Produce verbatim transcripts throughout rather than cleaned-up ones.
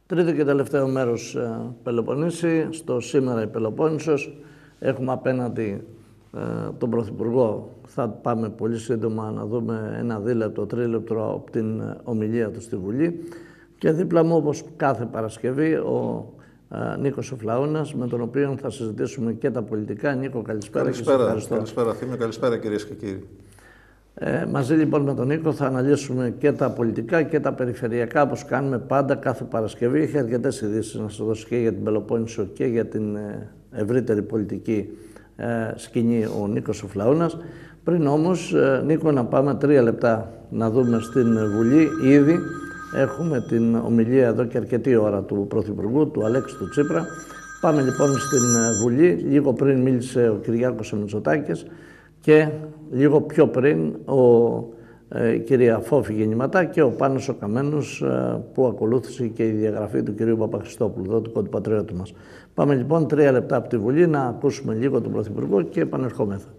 Τρίτο και τελευταίο μέρος ε, Πελοποννήσι, στο σήμερα η Πελοπόννησος. Έχουμε απέναντι ε, τον Πρωθυπουργό. Θα πάμε πολύ σύντομα να δούμε ένα δίλεπτο, τρίλεπτο από την ομιλία του στη Βουλή. Και δίπλα μου, όπως κάθε Παρασκευή, ο ε, Νίκος ο Φλαώνας, με τον οποίο θα συζητήσουμε και τα πολιτικά. Νίκο, καλησπέρα. Καλησπέρα, και καλησπέρα Θήμιο, καλησπέρα κυρίες και κύριοι. Ε, μαζί λοιπόν με τον Νίκο θα αναλύσουμε και τα πολιτικά και τα περιφερειακά, όπως κάνουμε πάντα κάθε Παρασκευή. Έχει αρκετές ειδήσεις να σας δώσω και για την Πελοπόννησο και για την ε, ευρύτερη πολιτική ε, σκηνή ο Νίκος ο Φλαώνας. Πριν όμως, ε, Νίκο, να πάμε τρία λεπτά να δούμε στην Βουλή. Ήδη έχουμε την ομιλία εδώ και αρκετή ώρα του Πρωθυπουργού, του Αλέξη του Τσίπρα. Πάμε λοιπόν στην Βουλή. Λίγο πριν μίλησε ο Κυριάκος Μητσοτάκης και λίγο πιο πριν ο, ε, η κυρία Φόφη Γεννηματά και ο Πάνος ο Καμένος, ε, που ακολούθησε και η διαγραφή του κυρίου Παπαχριστόπουλου, δότικο του πατριώτη μας. Πάμε λοιπόν τρία λεπτά από τη Βουλή να ακούσουμε λίγο τον Πρωθυπουργό και επανερχόμεθα.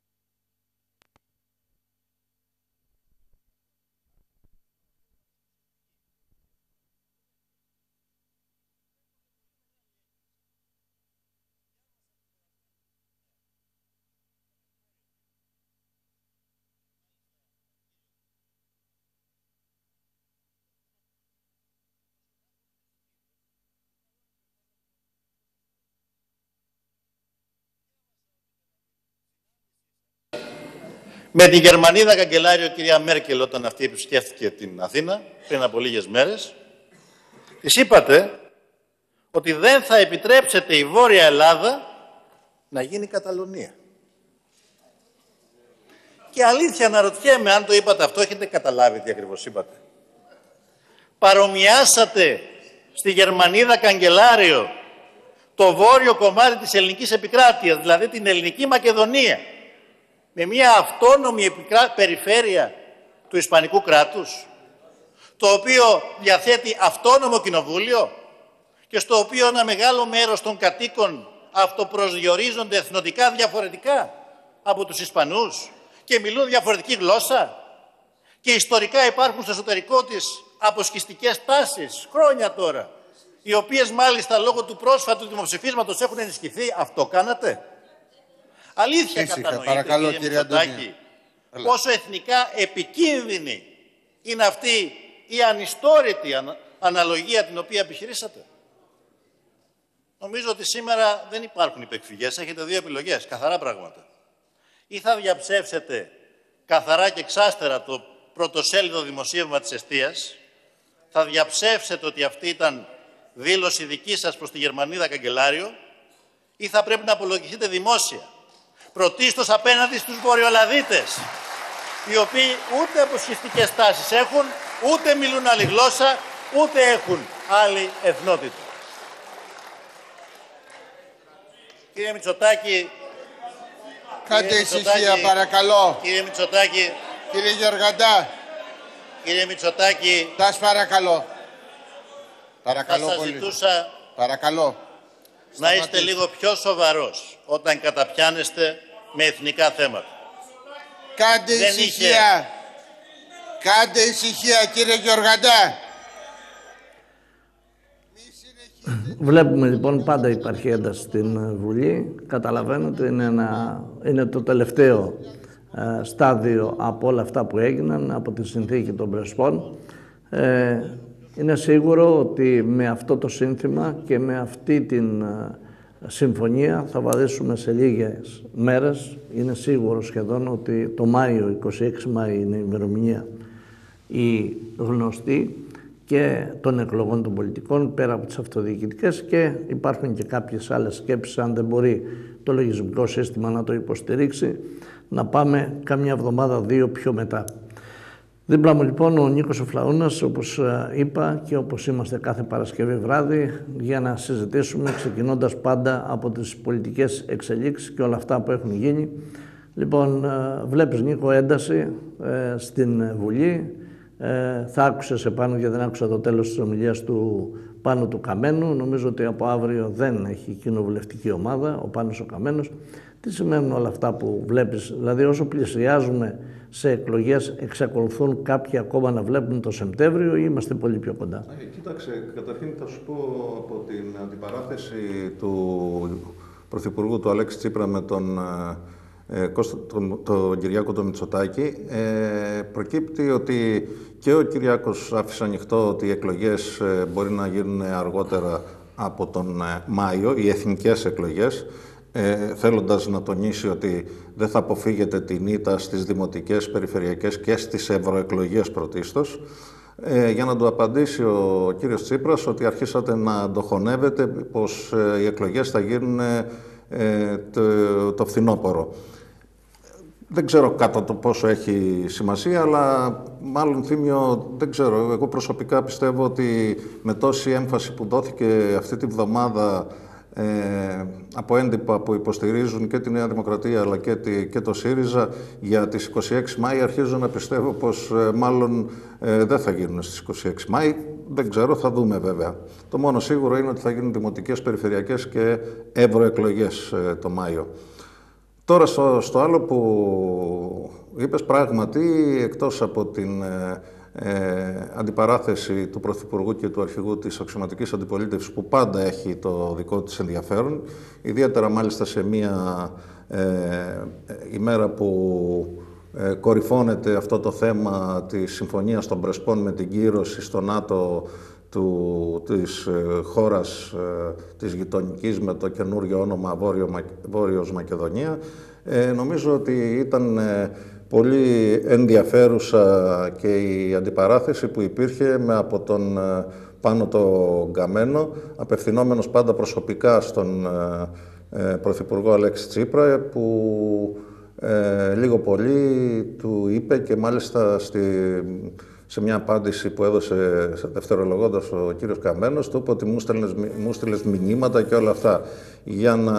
Με την Γερμανίδα καγκελάριο, κυρία Μέρκελ, όταν αυτή επισκέφθηκε την Αθήνα πριν από λίγες μέρες, της είπατε ότι δεν θα επιτρέψετε η Βόρεια Ελλάδα να γίνει Καταλωνία. Και αλήθεια αναρωτιέμαι, αν το είπατε αυτό, έχετε καταλάβει τι ακριβώς είπατε. Παρομοιάσατε στη Γερμανίδα καγκελάριο το βόρειο κομμάτι της ελληνικής επικράτειας, δηλαδή την ελληνική Μακεδονία, με μια αυτόνομη περιφέρεια του Ισπανικού κράτους, το οποίο διαθέτει αυτόνομο κοινοβούλιο και στο οποίο ένα μεγάλο μέρος των κατοίκων αυτοπροσδιορίζονται εθνοτικά διαφορετικά από τους Ισπανούς και μιλούν διαφορετική γλώσσα και ιστορικά υπάρχουν στο εσωτερικό της αποσχιστικές τάσεις, χρόνια τώρα, οι οποίες μάλιστα λόγω του πρόσφατου δημοψηφίσματος έχουν ενισχυθεί. Αυτό κάνατε? Αλήθεια κατανοείτε, παρακαλώ, κύριε Μητσοτάκη, πόσο εθνικά επικίνδυνη είναι αυτή η ανιστόρητη ανα, αναλογία την οποία επιχειρήσατε? Νομίζω ότι σήμερα δεν υπάρχουν υπεκφυγές, έχετε δύο επιλογές, καθαρά πράγματα. Ή θα διαψεύσετε καθαρά και εξάστερα το πρωτοσέλιδο δημοσίευμα της Εστίας, θα διαψεύσετε ότι αυτή ήταν δήλωση δική σας προς τη Γερμανίδα καγκελάριο, ή θα πρέπει να απολογηθείτε δημόσια, πρωτίστως απέναντι στους βορειοελλαδίτες, οι οποίοι ούτε αποσχιστικές τάσεις έχουν, ούτε μιλούν άλλη γλώσσα, ούτε έχουν άλλη εθνότητα. Κύριε Μητσοτάκη, κάντε ησυχία παρακαλώ. Κύριε Μητσοτάκη, Κύριε Γεωργαντά, κύριε Μητσοτάκη, σας παρακαλώ. Παρακαλώ θα σας πολύ. ζητούσα Παρακαλώ. να είστε λίγο πιο σοβαρός όταν καταπιάνεστε με εθνικά θέματα. Κάντε Δεν ησυχία. είχε... Κάντε ησυχία, κύριε Γεωργαντά. Βλέπουμε λοιπόν πάντα υπάρχει ένταση στην Βουλή. Καταλαβαίνετε, είναι, ένα, είναι το τελευταίο ε, στάδιο από όλα αυτά που έγιναν, από τη συνθήκη των Πρεσπών. Ε, είναι σίγουρο ότι με αυτό το σύνθημα και με αυτή την ε, συμφωνία θα βαδίσουμε σε λίγες μέρες. Είναι σίγουρο σχεδόν ότι το Μάιο, είκοσι έξι Μάη είναι η ημερομηνία η γνωστή και των εκλογών των πολιτικών, πέρα από τις αυτοδιοικητικές, και υπάρχουν και κάποιες άλλες σκέψεις, αν δεν μπορεί το λογισμικό σύστημα να το υποστηρίξει, να πάμε καμιά εβδομάδα, δύο πιο μετά. Δίπλα μου λοιπόν ο Νίκος ο Φλαώνας, όπως είπα και όπως είμαστε κάθε Παρασκευή βράδυ, για να συζητήσουμε, ξεκινώντας πάντα από τις πολιτικές εξελίξεις και όλα αυτά που έχουν γίνει. Λοιπόν, βλέπεις, Νίκο, ένταση ε, στην Βουλή. Ε, θα άκουσες επάνω, γιατί δεν άκουσα το τέλος της ομιλίας του Πάνου του Καμένου. Νομίζω ότι από αύριο δεν έχει κοινοβουλευτική ομάδα ο Πάνος ο Καμένος. Τι σημαίνουν όλα αυτά που βλέπεις? Δηλαδή όσο πλησιάζουμε σε εκλογές, εξακολουθούν κάποιοι ακόμα να βλέπουν το Σεπτέμβριο ή είμαστε πολύ πιο κοντά? Ε, κοίταξε, καταρχήν θα σου πω από την αντιπαράθεση του Πρωθυπουργού του Αλέξη Τσίπρα με τον, ε, Κώστα, τον, τον Κυριάκο τον Μητσοτάκη, ε, προκύπτει ότι και ο Κυριάκος άφησε ανοιχτό ότι οι εκλογές ε, μπορεί να γίνουν αργότερα από τον ε, Μάιο, οι εθνικές εκλογές, Ε, θέλοντας να τονίσει ότι δεν θα αποφύγεται την ήττα στις δημοτικές, περιφερειακές και στις ευρωεκλογές πρωτίστως, ε, για να του απαντήσει ο κύριος Τσίπρας ότι αρχίσατε να το χωνεύετε πως ε, οι εκλογές θα γίνουν ε, το, το φθινόπωρο. Δεν ξέρω κάτω το πόσο έχει σημασία, αλλά μάλλον Θήμιο, δεν ξέρω. Εγώ προσωπικά πιστεύω ότι με τόση έμφαση που δόθηκε αυτή τη βδομάδα Ε, από έντυπα που υποστηρίζουν και τη Νέα Δημοκρατία αλλά και, τη, και το ΣΥΡΙΖΑ για τις είκοσι έξι Μάη, αρχίζω να πιστεύω πως ε, μάλλον ε, δεν θα γίνουν στις είκοσι έξι Μάη. Δεν ξέρω, θα δούμε βέβαια. Το μόνο σίγουρο είναι ότι θα γίνουν δημοτικές, περιφερειακές και ευρωεκλογές ε, το Μάιο. Τώρα στο, στο άλλο που είπες, πράγματι, εκτός από την ε, Ε, αντιπαράθεση του Πρωθυπουργού και του Αρχηγού της Αξιωματικής Αντιπολίτευσης που πάντα έχει το δικό της ενδιαφέρον, ιδιαίτερα μάλιστα σε μία ε, ημέρα που ε, κορυφώνεται αυτό το θέμα της Συμφωνίας των Πρεσπών με την κύρωση στο ΝΑΤΟ του, της ε, χώρας ε, της γειτονικής με το καινούριο όνομα Βόρειο, Βόρειος Μακεδονία. Ε, νομίζω ότι ήταν ε, πολύ ενδιαφέρουσα και η αντιπαράθεση που υπήρχε με από τον Πάνο τον Καμένο, απευθυνόμενος πάντα προσωπικά στον ε, Πρωθυπουργό Αλέξη Τσίπρα, που ε, λίγο πολύ του είπε και μάλιστα στη, σε μια απάντηση που έδωσε δευτερολογώντας ο κύριος Καμένος, του είπε ότι μου στέλνες, μου στείλες μηνύματα και όλα αυτά για να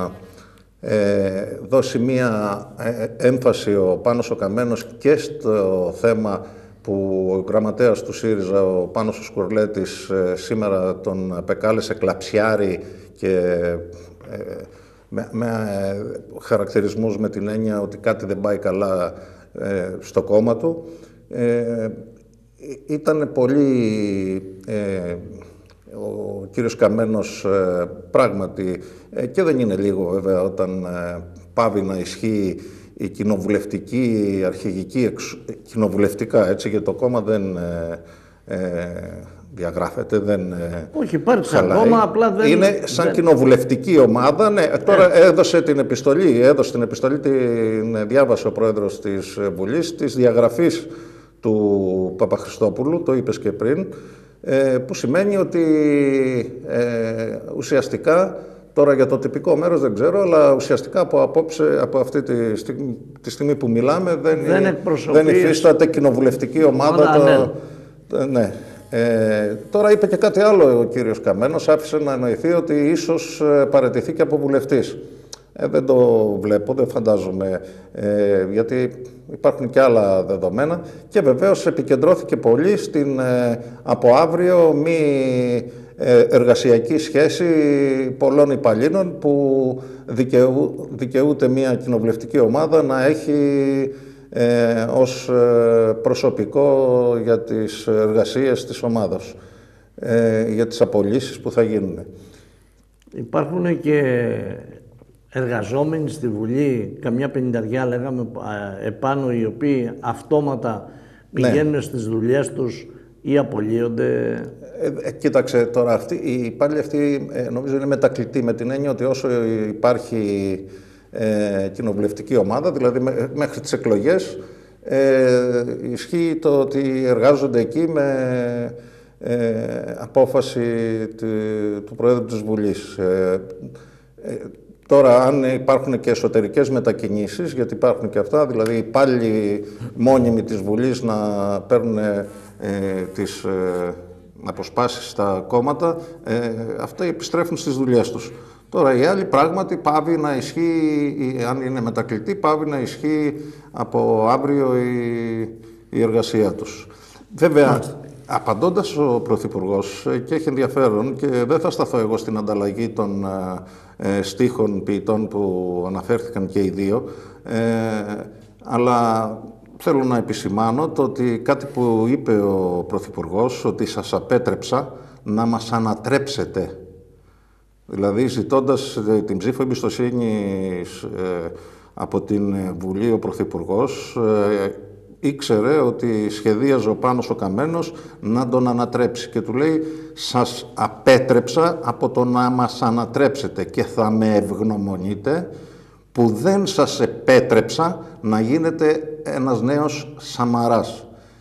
Ε, δώσει μία ε, έμφαση ο Πάνος ο Καμένος και στο θέμα που ο γραμματέας του ΣΥΡΙΖΑ, ο Πάνος ο Σκουρλέτης, ε, σήμερα τον απεκάλεσε κλαψιάρη και ε, με, με ε, χαρακτηρισμούς με την έννοια ότι κάτι δεν πάει καλά ε, στο κόμμα του. Ε, ήταν πολύ... Ε, ο κύριος Καμένος ε, πράγματι, ε, και δεν είναι λίγο βέβαια όταν ε, πάβει να ισχύει η κοινοβουλευτική, η αρχηγική, εξ, κοινοβουλευτικά, έτσι, γιατί το κόμμα δεν ε, ε, διαγράφεται, δεν ε, Όχι, υπάρχει χαλάει. Ακόμα, απλά δεν... Είναι σαν δεν... κοινοβουλευτική ομάδα, ναι, τώρα ε. έδωσε την επιστολή, έδωσε την επιστολή, την διάβασε ο πρόεδρος της Βουλής, της διαγραφής του Παπαχριστόπουλου, το είπες και πριν, που σημαίνει ότι ε, ουσιαστικά, τώρα για το τυπικό μέρος δεν ξέρω, αλλά ουσιαστικά από απόψε, από αυτή τη στιγμή, τη στιγμή που μιλάμε, δεν, δεν, δεν υφίσταται κοινοβουλευτική ομάδα. ομάδα το, ναι. ναι. Ε, τώρα είπε και κάτι άλλο ο κύριος Καμένος, άφησε να εννοηθεί ότι ίσως παραιτηθεί και από βουλευτής. Ε, δεν το βλέπω, δεν φαντάζομαι, ε, γιατί υπάρχουν και άλλα δεδομένα και βεβαίως επικεντρώθηκε πολύ στην ε, από αύριο μη ε, εργασιακή σχέση πολλών υπαλλήλων που δικαιού, δικαιούται μια κοινοβουλευτική ομάδα να έχει ε, ως ε, προσωπικό για τις εργασίες της ομάδας, ε, για τις απολύσεις που θα γίνουν. Υπάρχουν και εργαζόμενοι στη Βουλή, καμιά πενηνταριά λέγαμε επάνω, οι οποίοι αυτόματα πηγαίνουν ναι. στις δουλειές τους ή απολύονται. Ε, ε, κοίταξε τώρα, αυτή, η υπάλληλοι αυτή ε, νομίζω είναι μετακλητή με την έννοια ότι όσο υπάρχει ε, κοινοβουλευτική ομάδα, δηλαδή με, μέχρι τις εκλογές, ε, ισχύει το ότι εργάζονται εκεί με ε, απόφαση του, του Προέδρου της Βουλής. Ε, ε, Τώρα, αν υπάρχουν και εσωτερικές μετακινήσεις, γιατί υπάρχουν και αυτά, δηλαδή οι υπάλληλοι μόνιμοι της Βουλής να παίρνουν ε, τις ε, αποσπάσεις στα κόμματα, ε, αυτά επιστρέφουν στις δουλειές τους. Τώρα, οι άλλοι πράγματι πάβει να ισχύει, αν είναι μετακλητοί, πάβει να ισχύει από αύριο η, η εργασία τους. Βέβαια, απαντώντας ο Πρωθυπουργός, και έχει ενδιαφέρον και δεν θα σταθώ εγώ στην ανταλλαγή των ε, στίχων ποιητών που αναφέρθηκαν και οι δύο, ε, αλλά θέλω να επισημάνω το ότι κάτι που είπε ο Πρωθυπουργός, ότι σας απέτρεψα να μας ανατρέψετε. Δηλαδή, ζητώντας την ψήφο εμπιστοσύνης ε, από την Βουλή, ο Πρωθυπουργός ε, ήξερε ότι σχεδίαζε ο Πάνος ο Καμένος να τον ανατρέψει και του λέει «Σας απέτρεψα από το να μας ανατρέψετε και θα με ευγνωμονείτε που δεν σας επέτρεψα να γίνετε ένας νέος Σαμαράς».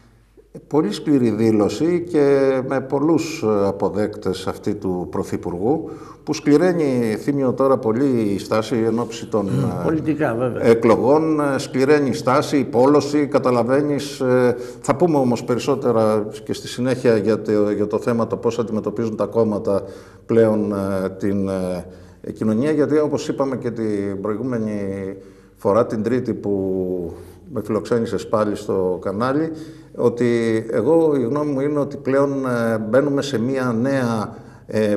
Πολύ σκληρή δήλωση και με πολλούς αποδέκτες αυτή του Πρωθυπουργού, που σκληραίνει, θύμιο τώρα πολύ η στάση εν ώψη των πολιτικά, βέβαια, εκλογών, σκληραίνει η στάση, η πόλωση, καταλαβαίνεις. Θα πούμε όμως περισσότερα και στη συνέχεια για το, για το θέμα το πώς αντιμετωπίζουν τα κόμματα πλέον την κοινωνία, γιατί όπως είπαμε και την προηγούμενη φορά, την Τρίτη που με φιλοξένησες πάλι στο κανάλι, ότι εγώ η γνώμη μου είναι ότι πλέον ε, μπαίνουμε σε μια νέα ε,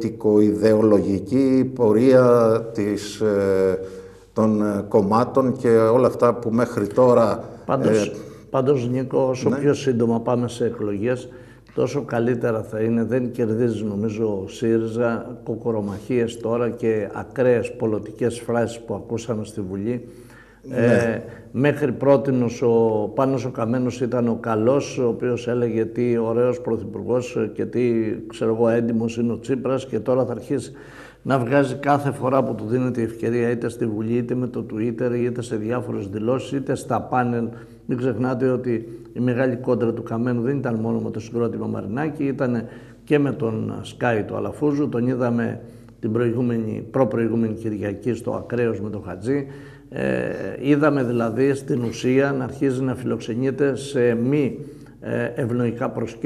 πολιτικο-ιδεολογική πορεία της, ε, των ε, κομμάτων και όλα αυτά που μέχρι τώρα... Πάντως, ε, πάντως Νίκο, όσο ναι. πιο σύντομα πάμε σε εκλογές, τόσο καλύτερα θα είναι. Δεν κερδίζει νομίζω ο ΣΥΡΙΖΑ, κοκορομαχίες τώρα και ακραίες πολιτικές φράσεις που ακούσαμε στη Βουλή. Ναι. Ε, μέχρι πρότινος ο Πάνος ο Καμένος ήταν ο καλός, ο οποίος έλεγε τι ωραίος πρωθυπουργός και τι ξέρω εγώ έντιμος είναι ο Τσίπρας, και τώρα θα αρχίσει να βγάζει κάθε φορά που του δίνεται η ευκαιρία, είτε στη Βουλή, είτε με το Twitter, είτε σε διάφορες δηλώσεις, είτε στα πάνελ. Μην ξεχνάτε ότι η μεγάλη κόντρα του Καμένου δεν ήταν μόνο με το συγκρότημα Μαρινάκη, ήταν και με τον Σκάι του Αλαφούζου. Τον είδαμε την προηγούμενη, προπροηγούμενη Κυριακή στο Ακραίος με τον Χατζή. Ε, είδαμε δηλαδή στην ουσία να αρχίζει να φιλοξενείται σε μη ε, ευνοϊκά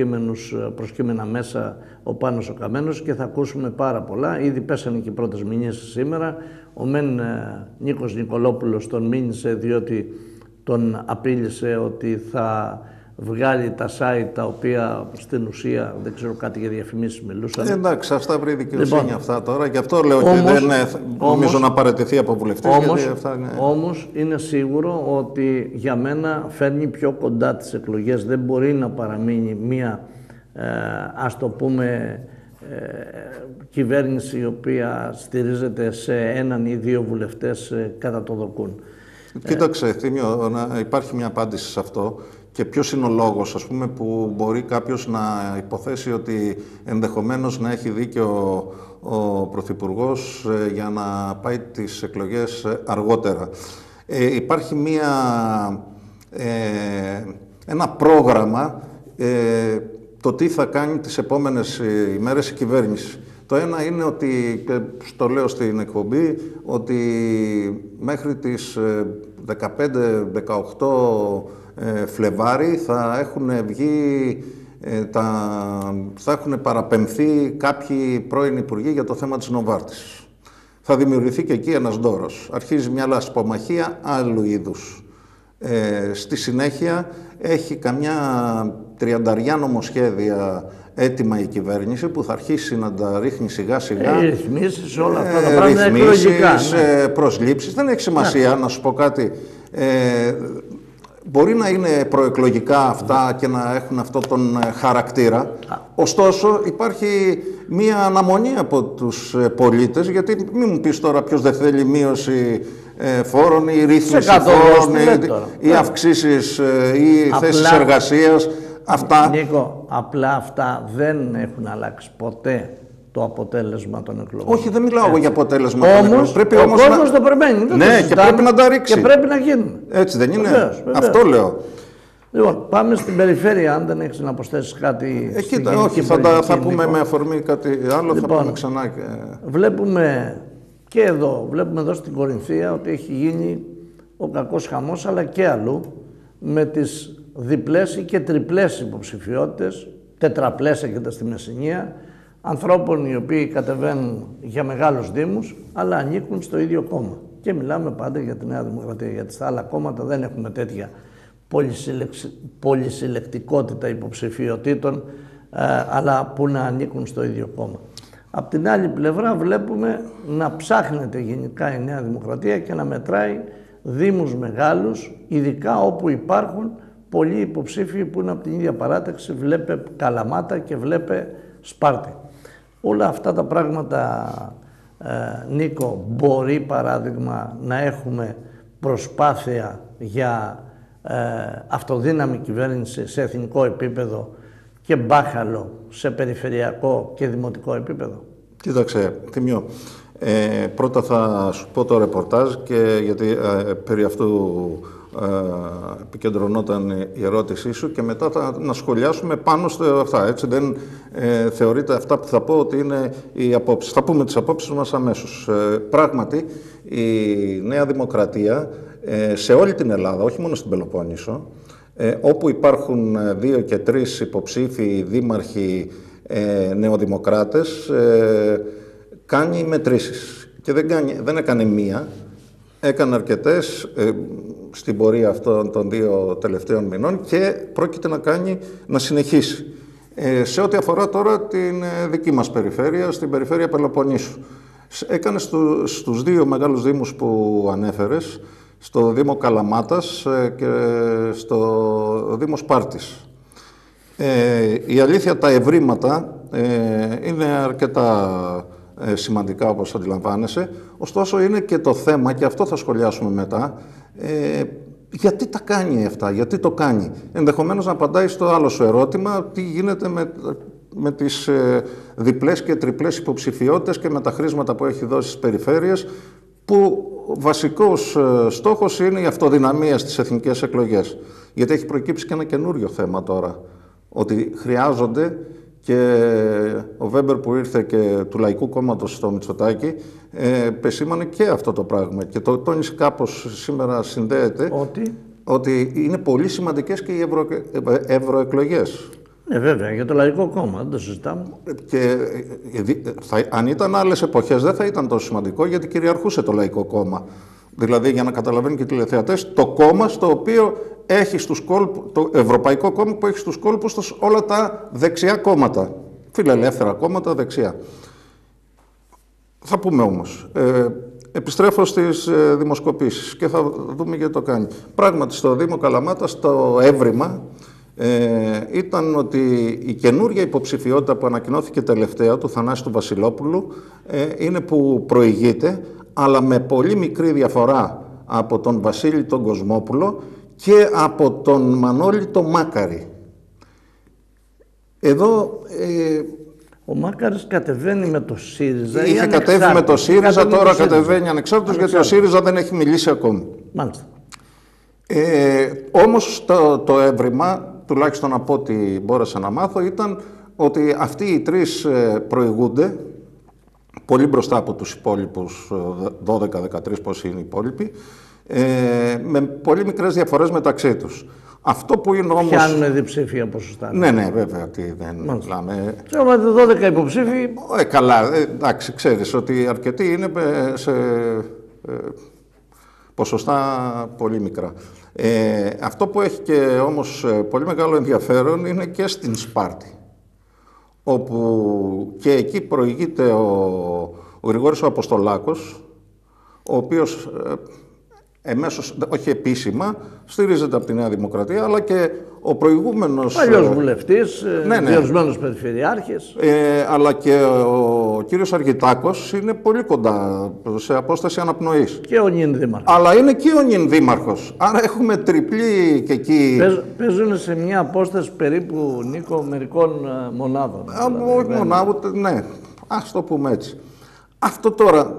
προσκύμενα μέσα ο Πάνος ο Καμένος, και θα ακούσουμε πάρα πολλά. Ήδη πέσανε και οι πρώτες μηνύσεις σήμερα. Ο μεν ε, Νίκος Νικολόπουλος τον μήνυσε διότι τον απείλησε ότι θα βγάλει τα site τα οποία στην ουσία δεν ξέρω κάτι για διαφημίσεις μιλούσαν. Ε, εντάξει, αυτά βρει δικαιοσύνη λοιπόν, αυτά τώρα. Γι' αυτό λέω όμως, και δεν νομίζω να παραιτηθεί από βουλευτές. Όμως, γιατί αυτά είναι... όμως είναι σίγουρο ότι για μένα φέρνει πιο κοντά τις εκλογές. Δεν μπορεί να παραμείνει μία, ε, ας το πούμε, ε, κυβέρνηση η οποία στηρίζεται σε έναν ή δύο βουλευτές ε, κατά το δοκούν. Κοίταξε, Θήμιο, να υπάρχει μια απάντηση σε αυτό. Και ποιος είναι ο λόγος, ας πούμε, που μπορεί κάποιος να υποθέσει ότι ενδεχομένως να έχει δίκιο ο, ο Πρωθυπουργός ε, για να πάει τις εκλογές αργότερα. Ε, υπάρχει μία, ε, ένα πρόγραμμα ε, το τι θα κάνει τις επόμενες ημέρες η κυβέρνηση. Το ένα είναι ότι, και το λέω στην εκπομπή, ότι μέχρι τις δεκαπέντε δεκαοκτώ Φλεβάρι θα έχουν βγει, τα, θα έχουν παραπεμφθεί κάποιοι πρώην υπουργοί για το θέμα της Νοβάρτης. Θα δημιουργηθεί και εκεί ένας ντόρος. Αρχίζει μια λασπομαχία άλλου είδους. Ε, στη συνέχεια έχει καμιά τριανταριά νομοσχέδια έτοιμα η κυβέρνηση που θα αρχίσει να τα ρίχνει σιγά σιγά. Ε, ρυθμίσεις, όλα αυτά τα πράγματα εκλογικά. Ναι. Προσλήψεις. Δεν έχει σημασία, ναι. Να σου πω κάτι. Ε, Μπορεί να είναι προεκλογικά αυτά και να έχουν αυτό τον χαρακτήρα. Ωστόσο, υπάρχει μία αναμονή από τους πολίτες, γιατί μην μου πεις τώρα ποιος δεν θέλει μείωση φόρων ή ρύθμιση φόρων ή, ή αυξήσεις ή απλά, θέσεις εργασίας. Αυτά... Νίκο, απλά αυτά δεν έχουν αλλάξει ποτέ το αποτέλεσμα των εκλογών. Όχι, δεν μιλάω εγώ για αποτέλεσμα όμως, των εκλογών. Πρέπει ο όμως κόσμος να... το περιμένει. Δεν ναι, το και πρέπει να τα ρίξει. Και πρέπει να γίνουν. Έτσι δεν είναι. Βεβαίως, βεβαίως. Αυτό λέω. Λοιπόν, πάμε στην περιφέρεια, αν δεν έχεις να προσθέσεις κάτι. Ε, κοίτα, όχι, θα, τα, θα πούμε με αφορμή κάτι άλλο, λοιπόν, θα πούμε ξανά. Και... Βλέπουμε και εδώ, βλέπουμε εδώ στην Κορινθία ότι έχει γίνει ο κακός χαμός, αλλά και αλλού, με τις διπλές ή και τριπλές υποψηφιότητες, τετραπλές έχετε στη Μεσσηνία, ανθρώπων οι οποίοι κατεβαίνουν για μεγάλους δήμους, αλλά ανήκουν στο ίδιο κόμμα. Και μιλάμε πάντα για τη Νέα Δημοκρατία, γιατί στα άλλα κόμματα δεν έχουμε τέτοια πολυσυλλεκτικότητα υποψηφιωτήτων, ε, αλλά που να ανήκουν στο ίδιο κόμμα. Απ' την άλλη πλευρά βλέπουμε να ψάχνεται γενικά η Νέα Δημοκρατία και να μετράει δήμους μεγάλους, ειδικά όπου υπάρχουν πολλοί υποψήφοι που είναι από την ίδια παράταξη, βλέπε Καλαμάτα και βλέπε Σπάρτη. Όλα αυτά τα πράγματα, ε, Νίκο, μπορεί παράδειγμα να έχουμε προσπάθεια για ε, αυτοδύναμη κυβέρνηση σε εθνικό επίπεδο και μπάχαλο σε περιφερειακό και δημοτικό επίπεδο. Κοίταξε, Τιμιό, ε, πρώτα θα σου πω το ρεπορτάζ και γιατί ε, περί αυτού ε, επικεντρωνόταν η ερώτησή σου και μετά θα να σχολιάσουμε πάνω σε αυτά. Έτσι δεν ε, θεωρείται αυτά που θα πω ότι είναι οι απόψεις. Θα πούμε τις απόψεις μας αμέσως. Ε, πράγματι, η Νέα Δημοκρατία ε, σε όλη την Ελλάδα, όχι μόνο στην Πελοπόννησο, ε, όπου υπάρχουν δύο και τρεις υποψήφοι δήμαρχοι ε, νεοδημοκράτες, ε, κάνει μετρήσεις. Και δεν, κάνει, δεν έκανε μία, έκανε αρκετές ε, στην πορεία αυτών των δύο τελευταίων μηνών και πρόκειται να κάνει, να συνεχίσει. Ε, σε ό,τι αφορά τώρα την ε, δική μας περιφέρεια, στην περιφέρεια Πελοποννήσου. Έκανε στου, στους δύο μεγάλους δήμους που ανέφερες, στο Δήμο Καλαμάτας ε, και στο Δήμο Σπάρτης. Ε, η αλήθεια, τα ευρήματα ε, είναι αρκετά ε, σημαντικά, όπως αντιλαμβάνεσαι. Ωστόσο, είναι και το θέμα, και αυτό θα σχολιάσουμε μετά, ε, γιατί τα κάνει αυτά, γιατί το κάνει. Ενδεχομένως να απαντάει στο άλλο σου ερώτημα, τι γίνεται με, με τις ε, διπλές και τριπλές υποψηφιότητες και με τα χρήματα που έχει δώσει στις περιφέρειες, που βασικός ε, στόχος είναι η αυτοδυναμία στις εθνικές εκλογές. Γιατί έχει προκύψει και ένα καινούριο θέμα τώρα, ότι χρειάζονται, και ο Βέμπερ που ήρθε και του Λαϊκού Κόμματος στο Μητσοτάκη ε, πεσήμανε και αυτό το πράγμα και το τόνισε κάπως σήμερα, συνδέεται ότι, ότι είναι πολύ σημαντικές και οι ευρω... ευρωεκλογές. Ναι, βέβαια, για το Λαϊκό Κόμμα, δεν το συζητάμε. Και θα, αν ήταν άλλες εποχές δεν θα ήταν τόσο σημαντικό, γιατί κυριαρχούσε το Λαϊκό Κόμμα. Δηλαδή, για να καταλαβαίνουν και οι τηλεθεατές, το κόμμα στο οποίο έχει στους κόλπους, το Ευρωπαϊκό Κόμμα που έχει στους κόλπους τους όλα τα δεξιά κόμματα. Φιλελεύθερα κόμματα, δεξιά. Θα πούμε όμως. Ε, επιστρέφω στις ε, δημοσκοπήσεις και θα δούμε γιατί το κάνει. Πράγματι, στο Δήμο Καλαμάτα, στο έβριμα, ε, ήταν ότι η καινούργια υποψηφιότητα που ανακοινώθηκε τελευταία του Θανάση του Βασιλόπουλου ε, είναι που προηγείται, αλλά με πολύ μικρή διαφορά από τον Βασίλη τον Κοσμόπουλο και από τον Μανώλη τον Μάκαρη. Εδώ... Ε, ο Μάκαρης κατεβαίνει με το ΣΥΡΙΖΑ. Είχε κατέβει με το ΣΥΡΙΖΑ, τώρα κατεβαίνει ανεξάρτητος, γιατί ο ΣΥΡΙΖΑ δεν έχει μιλήσει ακόμη. Μάλιστα. Ε, όμως το, το έβριμα, τουλάχιστον από ό,τι μπόρεσα να μάθω, ήταν ότι αυτοί οι τρεις προηγούνται πολύ μπροστά από τους υπόλοιπους δώδεκα δεκατρείς, πόσοι είναι οι υπόλοιποι, ε, με πολύ μικρές διαφορές μεταξύ τους. Αυτό που είναι όμως... Πιάνουν διψήφια ποσοστά. Ναι, ναι, βέβαια, τι δεν μιλάμε. Ξέρουμε δώδεκα υποψήφοι. Ε, καλά, ε, εντάξει, ξέρεις ότι αρκετοί είναι σε ε, ποσοστά πολύ μικρά. Ε, αυτό που έχει και όμως πολύ μεγάλο ενδιαφέρον είναι και στην Σπάρτη, όπου και εκεί προηγείται ο, ο Γρηγόρης ο Αποστολάκος, ο οποίος ε, εμέσως, όχι επίσημα, στηρίζεται από τη Νέα Δημοκρατία, αλλά και ο προηγούμενος... Παλιός βουλευτής, ναι, ναι. διορισμένος περιφερειάρχης. Ε, αλλά και ο κύριος Αργιτάκος είναι πολύ κοντά, σε απόσταση αναπνοής. Και ο νυν δήμαρχος. Αλλά είναι και ο νυν δήμαρχος. Άρα έχουμε τριπλή και εκεί... Παίζουν σε μια απόσταση περίπου, Νίκο, μερικών μονάδων. Όχι δηλαδή, μονάδων, ναι. Ας το πούμε έτσι. Αυτό τώρα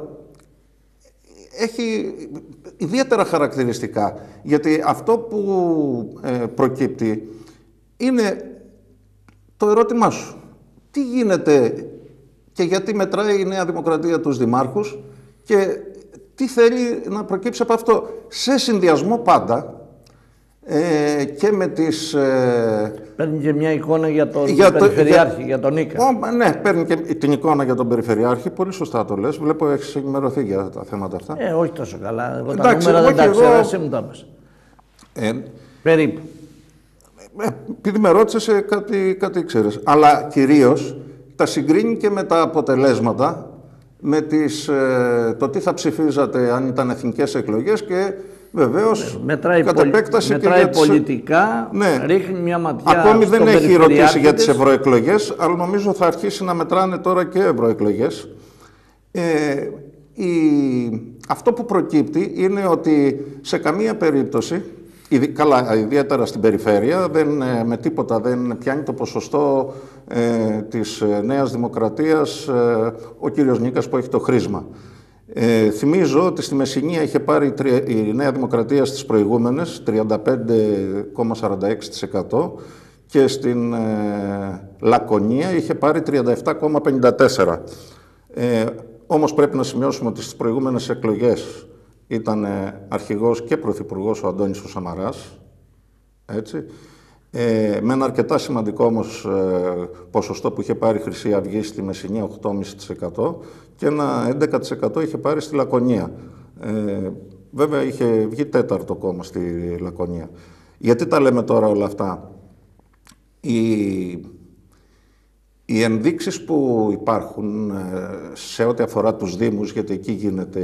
έχει ιδιαίτερα χαρακτηριστικά, γιατί αυτό που ε, προκύπτει είναι το ερώτημά σου. Τι γίνεται και γιατί μετράει η Νέα Δημοκρατία τους δημάρχους και τι θέλει να προκύψει από αυτό. Σε συνδυασμό πάντα ε, και με τις... Ε, παίρνει και μια εικόνα για τον για Περιφερειάρχη, για, για τον Νίκα. Ο, ναι, παίρνει και την εικόνα για τον Περιφερειάρχη. Πολύ σωστά το λες. Βλέπω έχεις ενημερωθεί για τα θέματα αυτά. Ε, όχι τόσο καλά. Εγώ Εντάξει, τα νούμερα δεν τα εγώ... ξέρω, εσύ μου τα πες. Ε, Περίπου. Επειδή με ρώτησε κάτι, κάτι ξέρεις. Αλλά κυρίως τα συγκρίνει και με τα αποτελέσματα, με τις, ε, το τι θα ψηφίζατε αν ήταν εθνικές εκλογές και βεβαίως μετράει κατ' πολι... επέκταση μετράει και για τις... πολιτικά, ναι. ρίχνει μια ματιά. Ακόμη δεν έχει ρωτήσει για τις της. ευρωεκλογές, αλλά νομίζω θα αρχίσει να μετράνε τώρα και ευρωεκλογές. Ε, η... Αυτό που προκύπτει είναι ότι σε καμία περίπτωση, Ιδι, καλά, ιδιαίτερα στην περιφέρεια, δεν, με τίποτα δεν πιάνει το ποσοστό ε, της Νέας Δημοκρατίας ε, ο κύριος Νίκας που έχει το χρήσμα. Ε, θυμίζω ότι στη Μεσσηνία είχε πάρει η Νέα Δημοκρατία στις προηγούμενες τριάντα πέντε κόμμα σαράντα έξι τοις εκατό και στην ε, Λακωνία είχε πάρει τριάντα επτά κόμμα πενήντα τέσσερα τοις εκατό. Ε, όμως πρέπει να σημειώσουμε ότι στις προηγούμενες εκλογές ήταν αρχηγός και πρωθυπουργός ο Αντώνης ο Σαμαράς, έτσι. Ε, με ένα αρκετά σημαντικό όμως ε, ποσοστό που είχε πάρει η Χρυσή Αυγή στη Μεσσηνία, οκτώ κόμμα πέντε τοις εκατό, και ένα έντεκα τοις εκατό είχε πάρει στη Λακωνία. Ε, βέβαια είχε βγει τέταρτο κόμμα στη Λακωνία. Γιατί τα λέμε τώρα όλα αυτά? Οι, οι ενδείξεις που υπάρχουν ε, σε ό,τι αφορά τους Δήμους, γιατί εκεί γίνεται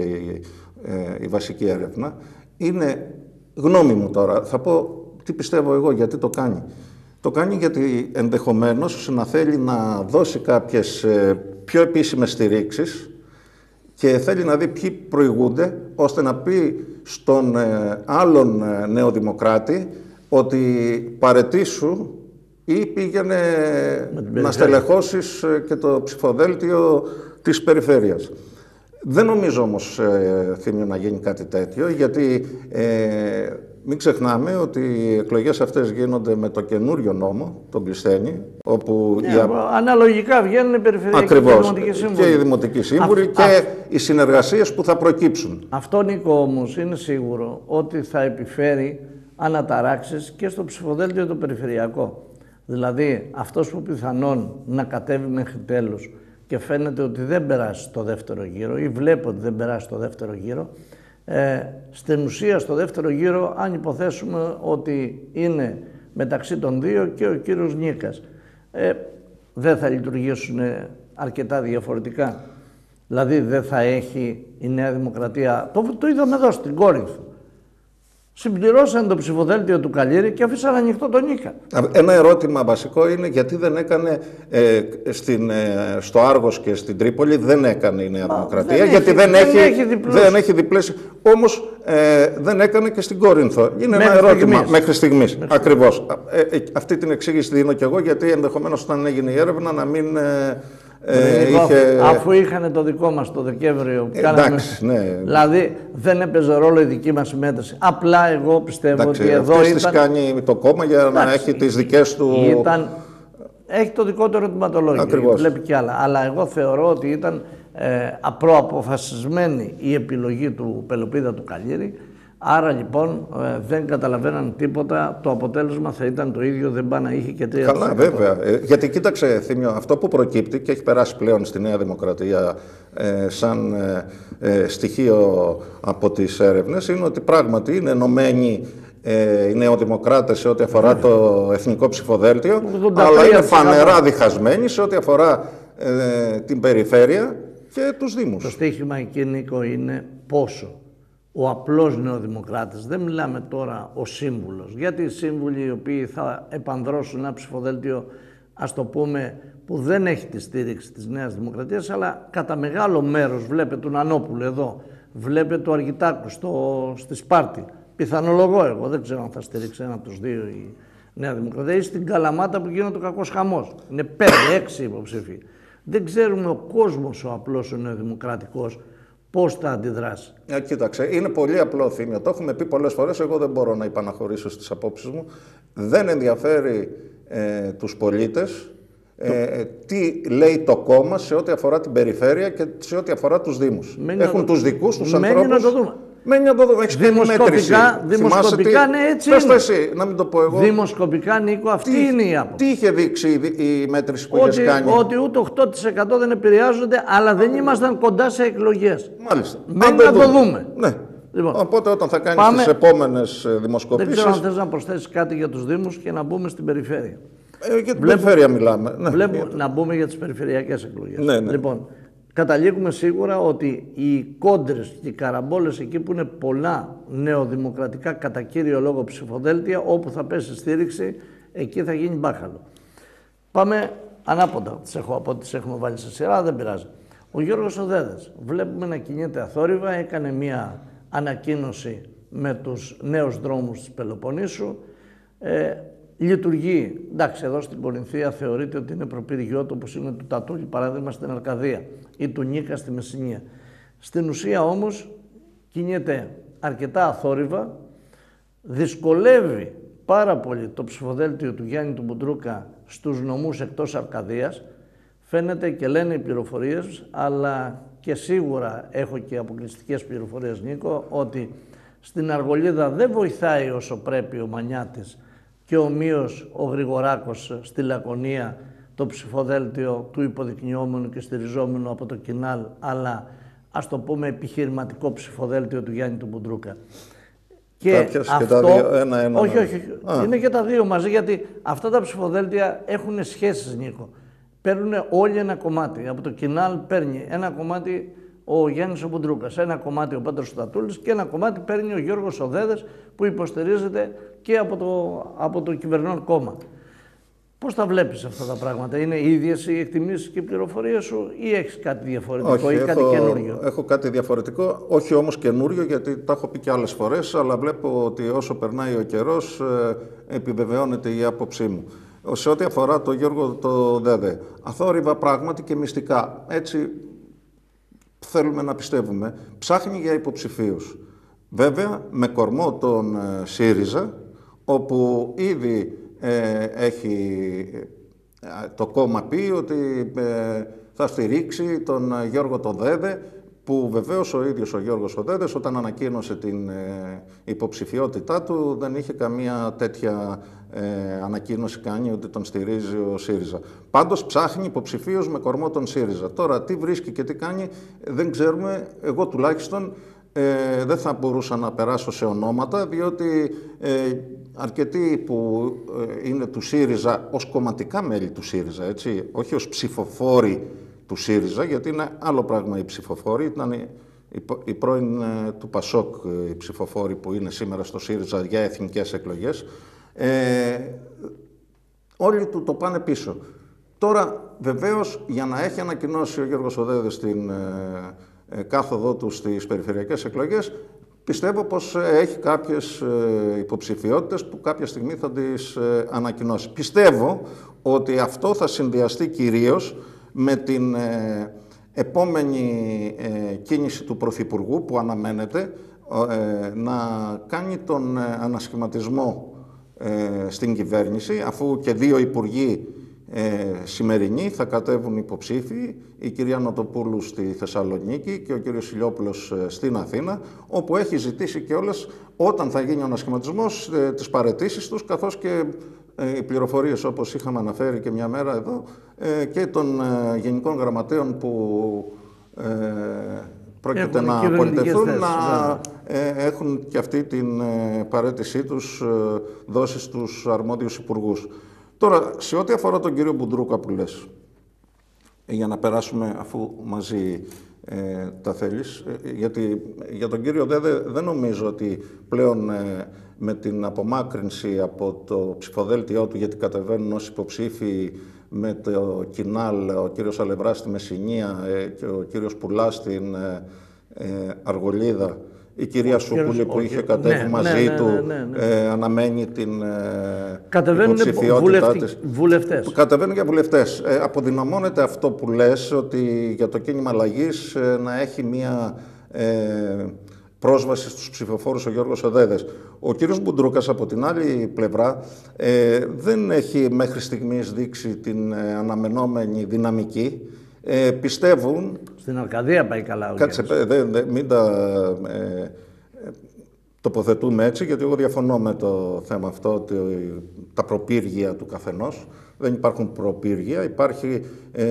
η βασική έρευνα, είναι, γνώμη μου τώρα, θα πω τι πιστεύω εγώ, γιατί το κάνει. Το κάνει γιατί ενδεχομένως να θέλει να δώσει κάποιες πιο επίσημες στηρίξεις και θέλει να δει ποιοι προηγούνται, ώστε να πει στον άλλον νεοδημοκράτη ότι παρετήσου ή πήγαινε να στελεχώσεις και το ψηφοδέλτιο της περιφέρειας. Δεν νομίζω όμως, ε, Θήμιο, να γίνει κάτι τέτοιο, γιατί ε, μην ξεχνάμε ότι οι εκλογές αυτές γίνονται με το καινούριο νόμο, τον Κλεισθένη, όπου... Yeah, οι... Αναλογικά βγαίνουν οι περιφερειακοί Ακριβώς, και οι δημοτικοί σύμβουλοι. Και οι δημοτικοί σύμβουλοι Α, και α, οι συνεργασίες που θα προκύψουν. Αυτό, Νίκο, όμως, είναι σίγουρο ότι θα επιφέρει αναταράξεις και στο ψηφοδέλτιο το περιφερειακό. Δηλαδή, αυτός που πιθανόν να κατέβει μέχρι τέλους και φαίνεται ότι δεν περάσει στο δεύτερο γύρο ή βλέπω ότι δεν περάσει στο δεύτερο γύρο, ε, στην ουσία στο δεύτερο γύρο, αν υποθέσουμε ότι είναι μεταξύ των δύο και ο κύριος Νίκας, ε, δεν θα λειτουργήσουν αρκετά διαφορετικά. Δηλαδή δεν θα έχει η Νέα Δημοκρατία, το, το είδαμε εδώ στην Κόρινθο. Συμπληρώσαν το ψηφοδέλτιο του Καλήρη και αφήσαν ανοιχτό τον Νίκα. Ένα ερώτημα βασικό είναι γιατί δεν έκανε ε, στην, ε, στο Άργος και στην Τρίπολη, δεν έκανε η Νέα Μα, Δημοκρατία, δεν γιατί έχει, δεν, δεν, έχει, δεν έχει διπλές. Όμως ε, δεν έκανε και στην Κόρινθο. Είναι μέχρι ένα ερώτημα στιγμής. μέχρι στιγμής. Μέχρι Ακριβώς. Ε, ε, αυτή την εξήγηση δίνω κι εγώ, γιατί ενδεχομένως όταν έγινε η έρευνα να μην... Ε, Ε, είχε... Αφού είχαν το δικό μας το Δεκέμβριο, ε, κάναμε... εντάξει, ναι. Δηλαδή δεν έπαιζε ρόλο η δική μας μέτρηση. Απλά εγώ πιστεύω εντάξει, ότι εδώ αυτές ήταν... τις κάνει το κόμμα για εντάξει, να έχει τις δικές του... Ήταν... Έχει το δικό του ερωτηματολόγιο, βλέπει κι άλλα. Αλλά εγώ θεωρώ ότι ήταν ε, απροαποφασισμένη η επιλογή του Πελοπίδα του Καλήρη. Άρα λοιπόν ε, δεν καταλαβαίναν τίποτα, το αποτέλεσμα θα ήταν το ίδιο, δεν πάει να είχε και τρία. Καλά, βέβαια. Ε, γιατί κοίταξε, Θήμιο, αυτό που προκύπτει και έχει περάσει πλέον στη Νέα Δημοκρατία ε, σαν ε, ε, στοιχείο από τις έρευνες είναι ότι πράγματι είναι ενωμένοι ε, οι νεοδημοκράτες σε ό,τι αφορά το εθνικό ψηφοδέλτιο, αλλά είναι φανερά διχασμένοι σε ό,τι αφορά ε, την περιφέρεια και τους Δήμους. Το στοίχημα εκεί, Νίκο, είναι πόσο ο απλός νεοδημοκράτης, δεν μιλάμε τώρα ο σύμβουλος, γιατί οι σύμβουλοι οι οποίοι θα επανδρώσουν ένα ψηφοδέλτιο, ας το πούμε, που δεν έχει τη στήριξη της Νέας Δημοκρατίας, αλλά κατά μεγάλο μέρος, βλέπετε τον Ανώπουλο εδώ, βλέπετε το Αργιτάκου στο, στη Σπάρτη, πιθανολογώ εγώ, δεν ξέρω αν θα στηρίξει ένα από τους δύο η Νέα Δημοκρατία, ή στην Καλαμάτα που γίνεται ο κακός χαμός, είναι πέντε έξι υποψήφοι. Δεν ξέρουμε ο κόσμος ο απλός ο νεοδημοκρατικός πώς θα αντιδράσει. Ε, κοίταξε, είναι πολύ απλό, Θήμιο. Το έχουμε πει πολλές φορές, εγώ δεν μπορώ να υπαναχωρήσω στις απόψεις μου. Δεν ενδιαφέρει ε, τους πολίτες ε, τι λέει το κόμμα σε ό,τι αφορά την περιφέρεια και σε ό,τι αφορά τους Δήμους. Μένει Έχουν το... τους δικούς τους Μένει ανθρώπους. Να το δούμε. Μένει να το δούμε. Έχεις δημοσκοπικά, δημοσκοπικά ναι, έτσι πες είναι. Το εσύ, να μην το πω εγώ. Δημοσκοπικά, Νίκο, αυτή τι, είναι η άποψη. Τι είχε δείξει η, η μέτρηση που ότι, είχες κάνει? Ότι ούτε οκτώ τοις εκατό δεν επηρεάζονται, αλλά δεν ήμασταν κοντά σε εκλογές. Μάλιστα. Μένει να το δούμε. Ναι. Λοιπόν, οπότε όταν θα κάνεις πάμε... τις επόμενες δημοσκοπήσεις... Δεν ξέρω αν θες να προσθέσεις κάτι για τους Δήμους και να μπούμε στην περιφέρεια. Ε, για την Βλέπω... περιφέρεια μιλάμε. Ναι, Βλέπω... για... Να μπούμε για τις περιφερειακές εκλογές. Ναι, ναι. Λοιπόν, καταλήγουμε σίγουρα ότι οι κόντρες και οι καραμπόλες εκεί που είναι πολλά νεοδημοκρατικά κατά κύριο λόγο ψηφοδέλτια, όπου θα πέσει στήριξη, εκεί θα γίνει μπάχαλο. Πάμε ανάποδα, τις έχω από τις έχουμε βάλει σε σειρά, δεν πειράζει. Ο Γιώργος ο Δέδες, βλέπουμε να κινείται αθόρυβα, έκανε μία ανακοίνωση με τους νέους δρόμους της Πελοποννήσου. Ε, λειτουργεί, εντάξει, εδώ στην Κορινθία θεωρείται ότι είναι προπύργιό του, όπως είναι του Τατούλη, παράδειγμα στην Αρκαδία, ή του Νίκα στη Μεσσηνία. Στην ουσία όμως κινείται αρκετά αθόρυβα, δυσκολεύει πάρα πολύ το ψηφοδέλτιο του Γιάννη του Μπουντρούκα στους νομούς εκτός Αρκαδίας. Φαίνεται και λένε οι πληροφορίες, αλλά και σίγουρα έχω και αποκλειστικές πληροφορίες, Νίκο, ότι στην Αργολίδα δεν βοηθάει όσο πρέπει ο Μανιάτης και ομοίως ο Γρηγοράκος στη Λακωνία το ψηφοδέλτιο του υποδεικνυόμενου και στηριζόμενου από το Κινάλ, αλλά ας το πούμε επιχειρηματικό ψηφοδέλτιο του Γιάννη του Μπουντρούκα. Και αυτό, και τα δύο, ένα, ένα, όχι, όχι, όχι. Είναι και τα δύο μαζί, γιατί αυτά τα ψηφοδέλτια έχουν σχέσεις, Νίκο. Παίρνουν όλοι ένα κομμάτι. Από το Κινάλ παίρνει ένα κομμάτι ο Γιάννης ο Μπουντρούκας, ένα κομμάτι ο Πέτρος Τατούλης και ένα κομμάτι παίρνει ο Γιώργος ο Δέδες, που υποστηρίζεται και από το, από το κυβερνών κόμμα. Πώς τα βλέπεις αυτά τα πράγματα, είναι οι ίδιες οι εκτιμήσεις και οι πληροφορίες σου ή έχεις κάτι διαφορετικό? Όχι, ή έχω, κάτι καινούριο? Έχω κάτι διαφορετικό, όχι όμως καινούριο, γιατί τα έχω πει και άλλες φορές, αλλά βλέπω ότι όσο περνάει ο καιρός ε, επιβεβαιώνεται η άποψή μου. Σε ό,τι αφορά τον Γιώργο το Δέδε, αθόρυβα πράγματι και μυστικά, έτσι θέλουμε να πιστεύουμε, ψάχνει για υποψηφίους. Βέβαια, με κορμό τον ε, ΣΥΡΙΖΑ, όπου ήδη ε, έχει ε, το κόμμα πει ότι ε, θα στηρίξει τον Γιώργο το Δέδε, που βεβαίως ο ίδιος ο Γιώργος ο Δέδες, όταν ανακοίνωσε την ε, υποψηφιότητά του, δεν είχε καμία τέτοια ε, ανακοίνωση κάνει ότι τον στηρίζει ο ΣΥΡΙΖΑ. Πάντως ψάχνει υποψηφίους με κορμό τον ΣΥΡΙΖΑ. Τώρα τι βρίσκει και τι κάνει δεν ξέρουμε. Εγώ τουλάχιστον ε, δεν θα μπορούσα να περάσω σε ονόματα, διότι ε, αρκετοί που ε, είναι του ΣΥΡΙΖΑ ως κομματικά μέλη του ΣΥΡΙΖΑ, έτσι, όχι ως ψηφοφόροι του ΣΥΡΙΖΑ, γιατί είναι άλλο πράγμα οι ψηφοφόροι. Ήταν οι, οι, οι πρώην ε, του ΠΑΣΟΚ οι ψηφοφόροι που είναι σήμερα στο ΣΥΡΙΖΑ για εθνικές εκλογές. Ε, όλοι του το πάνε πίσω. Τώρα, βεβαίως, για να έχει ανακοινώσει ο Γιώργος ο Δέδες την ε, ε, κάθοδό του στις περιφερειακές εκλογές, πιστεύω πως ε, έχει κάποιες ε, υποψηφιότητες που κάποια στιγμή θα τις ε, ανακοινώσει. Πιστεύω ότι αυτό θα συνδυαστεί κυρίως με την ε, επόμενη ε, κίνηση του Πρωθυπουργού που αναμένεται ε, να κάνει τον ε, ανασχηματισμό ε, στην κυβέρνηση, αφού και δύο υπουργοί ε, σημερινοί θα κατέβουν υποψήφοι, η κυρία Νοτοπούλου στη Θεσσαλονίκη και ο κύριος Ηλιόπουλος ε, στην Αθήνα, όπου έχει ζητήσει κιόλας όταν θα γίνει ο ανασχηματισμός ε, τις παραιτήσεις τους, καθώς και ε, οι πληροφορίες, όπως είχαμε αναφέρει και μια μέρα εδώ, ε, και των ε, γενικών γραμματέων που ε, πρόκειται έχουν να απολυτευτούν, να ε, έχουν και αυτή την ε, παραίτησή τους ε, δώσει στους αρμόδιους υπουργούς. Τώρα, σε ό,τι αφορά τον κύριο Μπουντρούκα που λες, για να περάσουμε αφού μαζί ε, τα θέλεις, ε, γιατί για τον κύριο Δέδε δεν νομίζω ότι πλέον ε, με την απομάκρυνση από το ψηφοδέλτιό του, γιατί κατεβαίνουν ως υποψήφοι με το Κινάλ, ο κύριος Αλευράς στη Μεσσηνία ε, και ο κύριος Πουλάς στην ε, ε, Αργολίδα, η κυρία Σούκουλη που είχε κατέβει ναι, μαζί ναι, ναι, του, ναι, ναι, ναι. Ε, αναμένει την ε, κατεβαίνουν υποψηφιότητά της. Βουλευτές. Κατεβαίνουν για βουλευτές. Ε, αποδυναμώνεται αυτό που λες, ότι για το κίνημα αλλαγής ε, να έχει μία ε, πρόσβαση στους ψηφοφόρους ο Γιώργος ο Δέδες. Ο κύριος Μπουντρούκας από την άλλη πλευρά ε, δεν έχει μέχρι στιγμής δείξει την ε, αναμενόμενη δυναμική. Ε, πιστεύουν... Στην Αρκαδία πάει καλά ο Κάτσε, δε, δε, μην τα ε, ε, τοποθετούμε έτσι, γιατί εγώ διαφωνώ με το θέμα αυτό, ότι τα προπύργια του καθενός. Δεν υπάρχουν προπύργια, υπάρχει ε,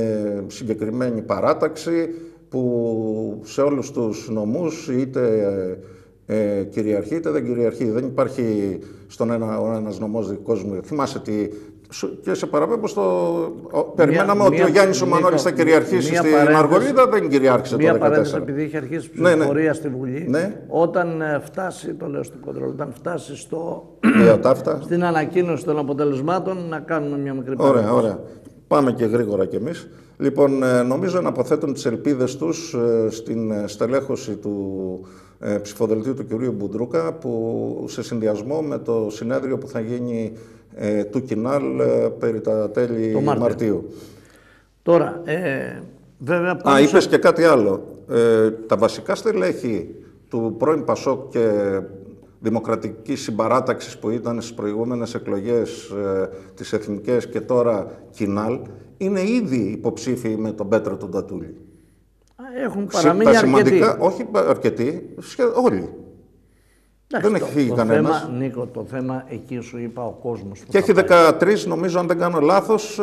συγκεκριμένη παράταξη που σε όλους τους νομούς, είτε ε, κυριαρχεί είτε δεν κυριαρχεί. Δεν υπάρχει στον ένα, ο ένας νομός δικός μου. Θυμάσαι τι. Και σε παραπέμπω στο. Περιμέναμε μία, ότι μία, ο Γιάννης ο Μανώλης θα κυριαρχήσει στην Αργολίδα, δεν κυριάρχησε το δύο χιλιάδες δεκατέσσερα. Μία παρένθεση, επειδή είχε αρχίσει η ψηφοφορία ναι, ναι. στη Βουλή, ναι. όταν φτάσει, το λέω στο κοντρόλ, όταν φτάσει στο, στην ανακοίνωση των αποτελεσμάτων, να κάνουμε μια μικρή παρένθεση. Ωραία, ωραία. Πάμε και γρήγορα κι εμείς. Λοιπόν, νομίζω να αποθέτουν τις ελπίδες τους στην στελέχωση του ε, ψηφοδελτίου του κυρίου Μπουντρούκα, που σε συνδυασμό με το συνέδριο που θα γίνει ε, του Κινάλ ε, περί τα τέλη Μάρτιο. Μαρτίου. Τώρα, ε, βέβαια... Α, σε... είπες και κάτι άλλο. Ε, τα βασικά στελέχη του πρώην Πασόκ και Δημοκρατικής Συμπαράταξης που ήταν στις προηγούμενες εκλογές ε, τις εθνικές και τώρα Κινάλ, είναι ήδη υποψήφιοι με τον Πέτρο τον Τατούλη. Έχουν παραμείνει αρκετοί. Όχι αρκετοί, σχεδόν όλοι. Εντάξει, δεν το, έχει φύγει το κανένας. Θέμα, Νίκο, το θέμα εκεί σου είπα ο κόσμος. Και έχει δεκατρείς, νομίζω αν δεν κάνω λάθος,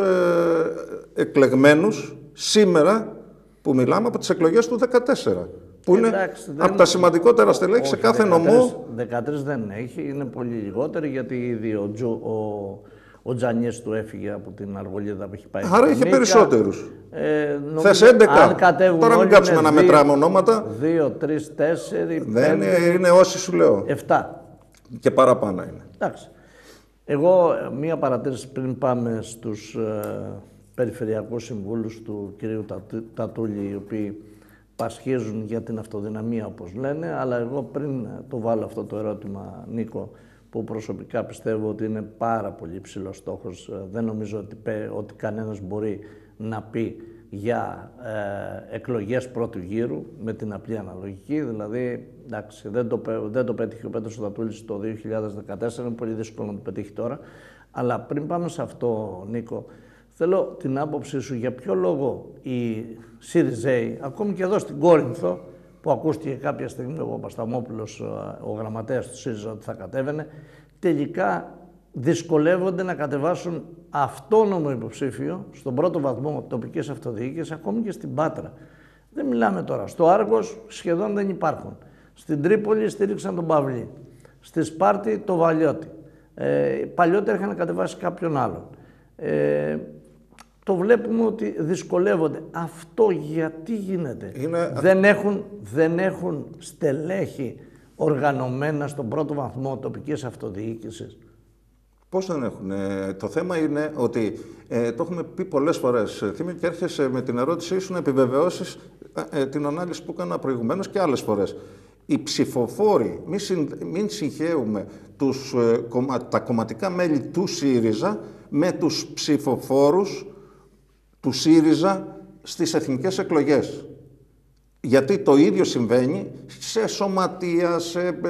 ε, εκλεγμένους σήμερα που μιλάμε από τις εκλογές του δεκατέσσερα. Που είναι εντάξει, από τα σημαντικότερα στελέχη σε κάθε δεκατρείς, νομό. δεκατρείς δεν έχει, είναι πολύ λιγότεροι γιατί ήδη ο, Τζο, ο, ο Τζανιές του έφυγε από την Αργολίδα που έχει πάει. Άρα είχε περισσότερους. Ε, Θες έντεκα. Τώρα μην κάτσουμε να μετράμε ονόματα. Δύο, τρεις, τέσσερις, δεν είναι, είναι όσοι σου λέω. Εφτά. Και παραπάνω είναι. Εντάξει. Εγώ μία παρατήρηση πριν πάμε στους ε, περιφερειακούς συμβούλους του κυρίου Τατούλη, οι οποίοι πασχίζουν για την αυτοδυναμία, όπως λένε, αλλά εγώ πριν το βάλω αυτό το ερώτημα, Νίκο, που προσωπικά πιστεύω ότι είναι πάρα πολύ ψηλός στόχος, δεν νομίζω ότι, ότι κανένας μπορεί να πει για ε, εκλογές πρώτου γύρου με την απλή αναλογική, δηλαδή, εντάξει, δεν το, δεν το πέτυχε ο Πέτρος Τατούλης το δύο χιλιάδες δεκατέσσερα, είναι πολύ δύσκολο να το πετύχει τώρα, αλλά πριν πάμε σε αυτό, Νίκο, θέλω την άποψή σου για ποιο λόγο οι ΣΥΡΙΖΕΙ, ακόμη και εδώ στην Κόρινθο, που ακούστηκε κάποια στιγμή ο Παπασταμόπουλος, ο γραμματέας του ΣΥΡΙΖΑ, ότι θα κατέβαινε, τελικά δυσκολεύονται να κατεβάσουν αυτόνομο υποψήφιο στον πρώτο βαθμό τοπικής αυτοδιοίκησης, ακόμη και στην Πάτρα. Δεν μιλάμε τώρα. Στο Άργος σχεδόν δεν υπάρχουν. Στην Τρίπολη στήριξαν τον Παυλή. Στη Σπάρτη το Βαλιώτη. Ε, παλιότερα είχαν κατεβάσει κάποιον άλλον. Ε, το βλέπουμε ότι δυσκολεύονται. Αυτό γιατί γίνεται. Είναι... Δεν, έχουν, δεν έχουν στελέχη οργανωμένα στον πρώτο βαθμό τοπικής αυτοδιοίκησης. Πώς δεν έχουν. Ε, το θέμα είναι ότι ε, το έχουμε πει πολλές φορές. Θύμη, και έρχεσαι με την ερώτησή σου να επιβεβαιώσεις ε, την ανάλυση που έκανα προηγουμένως και άλλες φορές. Οι ψηφοφόροι, μην, συν, μην συγχαίουμε τους, ε, κομμα, τα κομματικά μέλη του ΣΥΡΙΖΑ με τους ψηφοφόρους του ΣΥΡΙΖΑ στις εθνικές εκλογές. Γιατί το ίδιο συμβαίνει σε σωματεία, σε ε,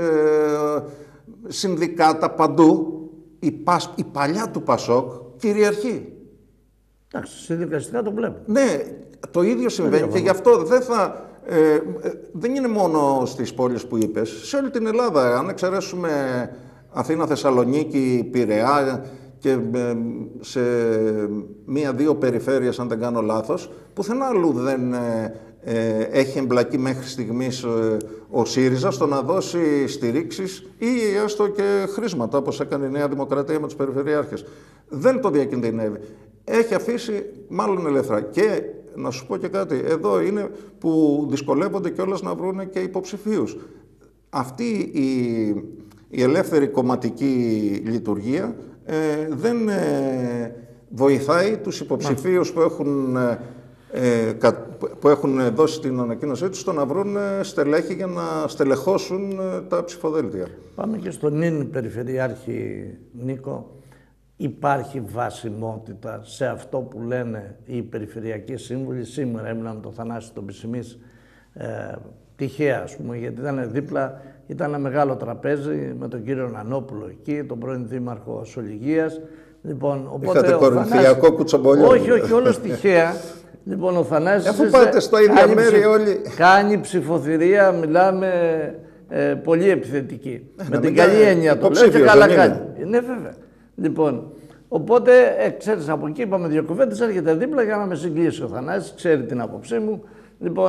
συνδικάτα, παντού. Η, Πασ, η παλιά του Πασόκ κυριαρχεί. Εντάξει, συνδικαστικά το βλέπω. Ναι, το ίδιο συμβαίνει και γι' αυτό δεν θα... Ε, ε, δεν είναι μόνο στις πόλεις που είπες. Σε όλη την Ελλάδα, αν εξαιρέσουμε Αθήνα, Θεσσαλονίκη, Πειραιά και ε, σε μία-δύο περιφέρειες, αν δεν κάνω λάθος, πουθενά αλλού δεν ε, ε, έχει εμπλακεί μέχρι στιγμής ε, ο ΣΥΡΙΖΑ στο να δώσει στηρίξεις ή έστω και χρήματα, όπως έκανε η Νέα Δημοκρατία με τους περιφερειάρχες. Δεν το διακινδυνεύει. Έχει αφήσει μάλλον ελεύθερα. Και να σου πω και κάτι, εδώ είναι που δυσκολεύονται κιόλας να βρουν και υποψηφίους. Αυτή η, η ελεύθερη κομματική λειτουργία ε, δεν ε, βοηθάει τους υποψηφίους που έχουν... Ε, Ε, που έχουν δώσει την ανακοίνωσή τους στο να βρουν στελέχη για να στελεχώσουν τα ψηφοδέλτια. Πάμε και στον νυν Περιφερειάρχη, Νίκο. Υπάρχει βασιμότητα σε αυτό που λένε οι Περιφερειακοί Σύμβουλοι. Σήμερα έμεινα με τον Θανάση τον Πισιμής, ε, τυχαία ας πούμε, γιατί ήταν δίπλα, ήταν ένα μεγάλο τραπέζι με τον κύριο Νανόπουλο εκεί, τον πρώην Δήμαρχο Σολυγίας. Λοιπόν, οπότε είχατε κορινθιακό κουτσομπολιό. Όχι, όχι, όλος τυχαία. Λοιπόν, ο Θανάσης... Αφού πάτε στα ίδια μέρη ψη... όλοι... Κάνει ψηφοθυρία, μιλάμε ε, πολύ επιθετική. Ε, με την καλή έννοια το λέω και καλά κάνει. Ναι, βέβαια. Λοιπόν, οπότε, ε, ξέρεις, από εκεί είπαμε δύο κουβέντες, έρχεται δίπλα για να με συγκλήσει ο Θανάσης, ξέρει την άποψή μου. Λοιπόν,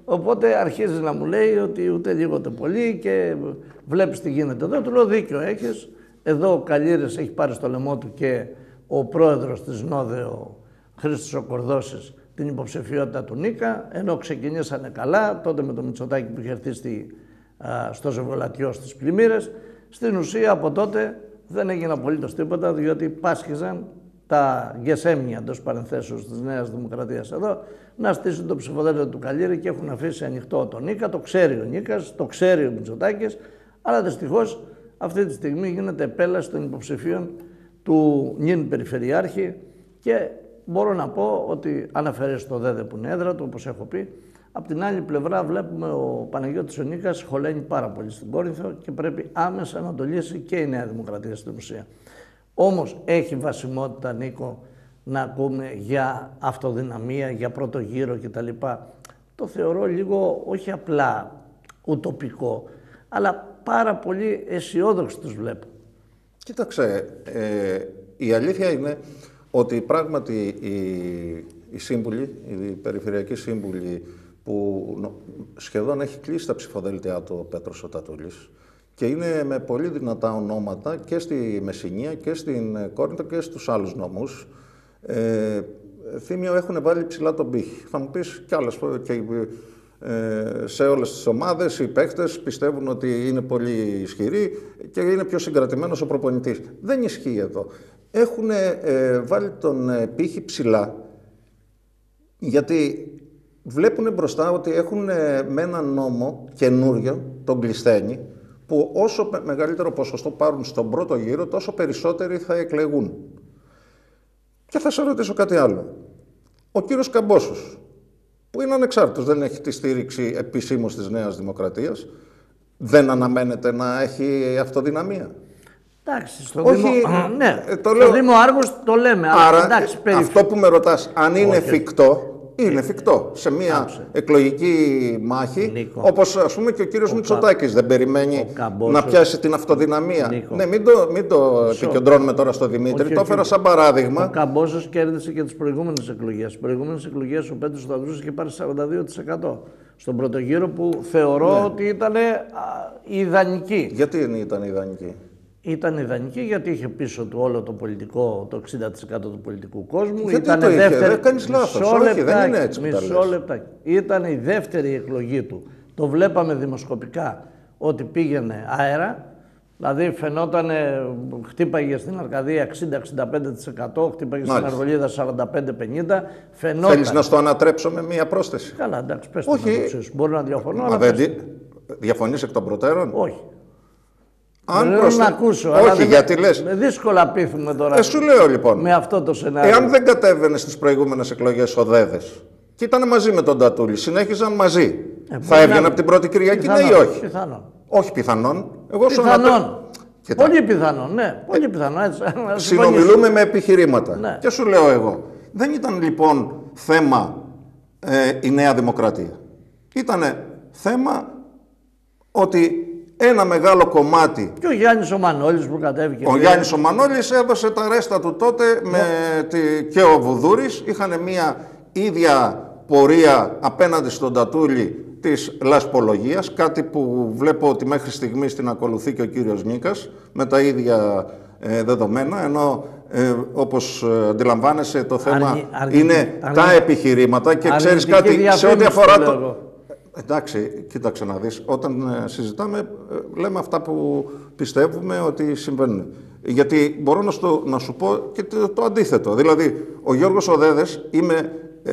Οπότε αρχίζει να μου λέει ότι ούτε λίγο ούτε πολύ και βλέπεις τι γίνεται εδώ. Του λέω δίκιο έχεις. Εδώ ο Καλήρης έχει πάρει στο λαιμό του και ο πρόεδρος της ΝΟΔΕ, ο Χρήστος ο Κορδώσης, την υποψηφιότητα του Νίκα, ενώ ξεκινήσανε καλά, τότε με το Μητσοτάκη που είχε έρθει στη, α, στο Ζευγολατιό στις πλημμύρες. Στην ουσία από τότε δεν έγινε απολύτως τίποτα, διότι πάσχιζαν τα γεσέμια εντός παρενθέσεως της Νέας Δημοκρατίας εδώ να στήσουν το ψηφοδέλτιο του Καλήρη και έχουν αφήσει ανοιχτό τον Νίκα. Το ξέρει ο Νίκας, το ξέρει ο Μητσοτάκης, αλλά δυστυχώς αυτή τη στιγμή γίνεται επέλαση των υποψηφίων του νυν Περιφερειάρχη και μπορώ να πω ότι αναφέρει στο ΔΕΔΕ που είναι έδρα του, όπως έχω πει. Απ' την άλλη πλευρά βλέπουμε ο Παναγιώτης ο Νίκας χωλαίνει πάρα πολύ στην Κόρινθο και πρέπει άμεσα να το λύσει και η Νέα Δημοκρατία στην ουσία. Όμως έχει βασιμότητα, Νίκο, να ακούμε για αυτοδυναμία, για πρώτο γύρο κτλ. Το θεωρώ λίγο όχι απλά ουτοπικό, αλλά πάρα πολύ αισιόδοξο τους βλέπω. Κοίταξε, ε, η αλήθεια είναι ότι πράγματι οι, οι σύμβουλοι, οι περιφερειακοί σύμβουλοι που σχεδόν έχει κλείσει τα ψηφοδέλτια του ο Πέτρος ο Τατούλης και είναι με πολύ δυνατά ονόματα και στη Μεσσηνία και στην Κόρινθο και στους άλλους νομούς, ε, Θήμιο έχουν βάλει ψηλά τον πύχη. Θα μου πεις κι άλλες, και, ε, σε όλες τις ομάδες οι παίκτες πιστεύουν ότι είναι πολύ ισχυροί και είναι πιο συγκρατημένος ο προπονητής. Δεν ισχύει εδώ. Έχουν ε, βάλει τον ε, πύχη ψηλά γιατί βλέπουν μπροστά ότι έχουν ε, με έναν νόμο καινούριο, τον Κλεισθένη, που όσο μεγαλύτερο ποσοστό πάρουν στον πρώτο γύρο, τόσο περισσότεροι θα εκλεγούν. Και θα σε ρωτήσω κάτι άλλο. Ο κύριος Καμπόσος, που είναι ανεξάρτητος, δεν έχει τη στήριξη επισήμως της Νέας Δημοκρατίας, δεν αναμένεται να έχει αυτοδυναμία. Εντάξει, στο Όχι, Δήμο, ναι, ε, το στο λέω... Δήμο Άργος το λέμε, άρα, αλλά εντάξει, περίπου. Αυτό που με ρωτάς, αν είναι Όχι. εφικτό, είναι εφικτό. Σε μια Άκουσε. εκλογική μάχη, Νίκο. όπως ας πούμε και ο κύριος Ο Μητσοτάκης δεν περιμένει Καμπόσος. να πιάσει την αυτοδυναμία. Νίκο. Ναι, μην το, μην το επικεντρώνουμε τώρα στο Δημήτρη, Όχι, το όχι. έφερα σαν παράδειγμα. Ο Καμπόσος κέρδισε και τις προηγούμενες εκλογές. Στις προηγούμενες εκλογές ο Πέτρος Σταυρούς είχε πάρει σαράντα δύο τοις εκατό στον πρώτο γύρο, που θεωρώ Ναι. ότι ήταν α, ιδανική. Γιατί ήταν ιδανική? Ήταν ιδανική γιατί είχε πίσω του όλο το πολιτικό, το εξήντα τοις εκατό του πολιτικού κόσμου. Γιατί Ήταν το είχε, δεύτερη... δεν κάνεις λάθος. Μισό Όχι, λεπτάκι, δεν είναι έτσι που τα μισό λες. λεπτάκι. Ήταν η δεύτερη εκλογή του. Το βλέπαμε δημοσκοπικά ότι πήγαινε αέρα. Δηλαδή φαινόταν, χτύπαγε στην Αρκαδία εξήντα με εξήντα πέντε τοις εκατό, χτύπαγε στην Μάλιστα. Αργολίδα σαράντα πέντε πενήντα. Φαινόταν. Θέλεις να στο ανατρέψω με μία πρόσθεση? Καλά, εντάξει, πες Όχι. την άποψή σου. Μπορεί να διαφωνώ, Μα αλλά δεν πες. δι- διαφωνείς εκ των προτέρων? Όχι. Αν δεν προσθε- να ακούσω. αλλά Όχι, δεν- γιατί λες. με δύσκολα πείθουμε τώρα Ε, σου λέω λοιπόν. με αυτό το σενάριο. Εάν δεν κατέβαινε στις προηγούμενες εκλογές ο Δέδες και ήταν μαζί με τον Τατούλη, συνέχιζαν μαζί, Ε, θα μπορεί έβγαινε να- από την πρώτη Κυριακή, ναι Πιθανόν, ή όχι? Πιθανόν. Όχι πιθανόν. Εγώ σου Πιθανόν. αναπε- Κοίτα, Πολύ πιθανόν, ναι. Πολύ πιθανόν. Έτσι, να συμφωνήσω. συνομιλούμε με επιχειρήματα. Ναι. Και σου λέω εγώ, δεν ήταν λοιπόν θέμα ε, η Νέα Δημοκρατία. Ήτανε θέμα ότι ένα μεγάλο κομμάτι. Και ο Γιάννης ο Μανώλης που κατέβηκε. Ο Γιάννης ο Μανώλης έδωσε τα ρέστα του τότε με τη... και ο Βουδούρης. Είχαν μια ίδια πορεία απέναντι στον Τατούλη της λασπολογίας, κάτι που βλέπω ότι μέχρι στιγμής την ακολουθεί και ο κύριος Νίκας με τα ίδια ε, δεδομένα, ενώ ε, όπως ε, αντιλαμβάνεσαι το θέμα Αρνη- αρνη- είναι αρνη- τα επιχειρήματα και ξέρεις αρνητική κάτι σε ό,τι διαφήμιση, αφορά το το... λέω εγώ. Εντάξει, κοίταξε να δεις, όταν ε, συζητάμε ε, λέμε αυτά που πιστεύουμε ότι συμβαίνουν. Γιατί μπορώ να, στο, να σου πω και το, το αντίθετο. Δηλαδή, ο Γιώργος ο Δέδες, είμαι, ε,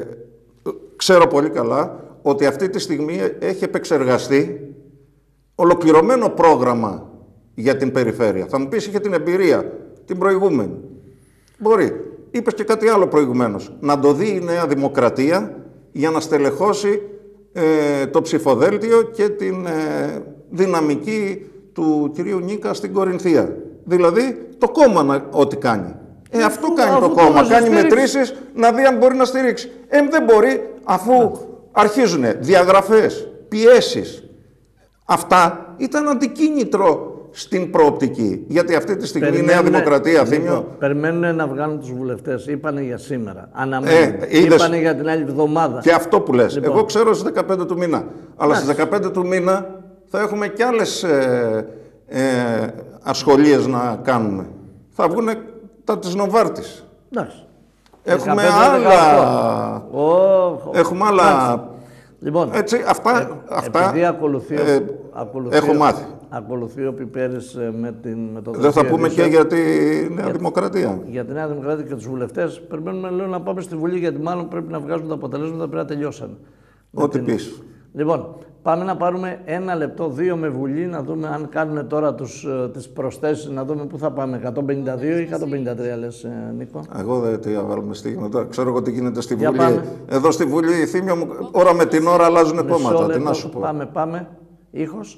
ξέρω πολύ καλά ότι αυτή τη στιγμή έχει επεξεργαστεί ολοκληρωμένο πρόγραμμα για την περιφέρεια. Θα μου πεις, είχε την εμπειρία την προηγούμενη. Μπορεί. Είπες και κάτι άλλο προηγουμένως. Να το δει η Νέα Δημοκρατία για να στελεχώσει ε, το ψηφοδέλτιο και την ε, δυναμική του κυρίου Νίκα στην Κορινθία. Δηλαδή το κόμμα να, ό,τι κάνει. Ε, αυτό Αφού- κάνει αφού το το κόμμα. να Κάνει στηρίξει. μετρήσεις να δει αν μπορεί να στηρίξει. Ε, δεν μπορεί αφού αρχίζουν διαγραφές, πιέσεις. Αυτά ήταν αντικίνητρο στην προοπτική. Γιατί αυτή τη στιγμή η Νέα Δημοκρατία, Θήμιο... Περιμένουν να βγάλουν τους βουλευτές. Είπανε για σήμερα. Αναμένουν. Ε, Είπανε για την άλλη εβδομάδα. Και αυτό που λες. Λοιπόν. Εγώ ξέρω στις δεκαπέντε του μήνα. Αλλά στις δεκαπέντε του μήνα θα έχουμε κι άλλες ε, ε, ασχολίες να κάνουμε. Θα βγουν τα της Νοβάρτης. Εντάξει. Έχουμε δεκαπέντε, άλλα... Oh, Έχουμε άλλα... Λοιπόν, έτσι, αυτά, ε, αυτά επειδή ακολουθεί, ε, ακολουθεί, έχω μάθει. Ακολουθεί ο Πιπέρης με, την, με το Δεν θα πούμε και για τη Νέα για, Δημοκρατία. Για τη Νέα Δημοκρατία και τους βουλευτές. Περιμένουμε λέω, να πάμε στη Βουλή, γιατί μάλλον πρέπει να βγάζουν τα αποτελέσματα, πρέπει να τελειώσαν. Ό,τι πεις. Λοιπόν, πάμε να πάρουμε ένα λεπτό, δύο με Βουλή, να δούμε αν κάνουν τώρα τους, τις προσθέσεις, να δούμε πού θα πάμε, εκατόν πενήντα δύο ή εκατόν πενήντα τρία λες, Νίκο. Εγώ δεν τι βάλουμε στίγμα τώρα, ξέρω εγώ τι γίνεται στη Για Βουλή. πάμε. Εδώ στη Βουλή, Θήμιο μου, ώρα με την ώρα αλλάζουν κόμματα, τι να σου πω. Πάμε, πάμε, ήχος.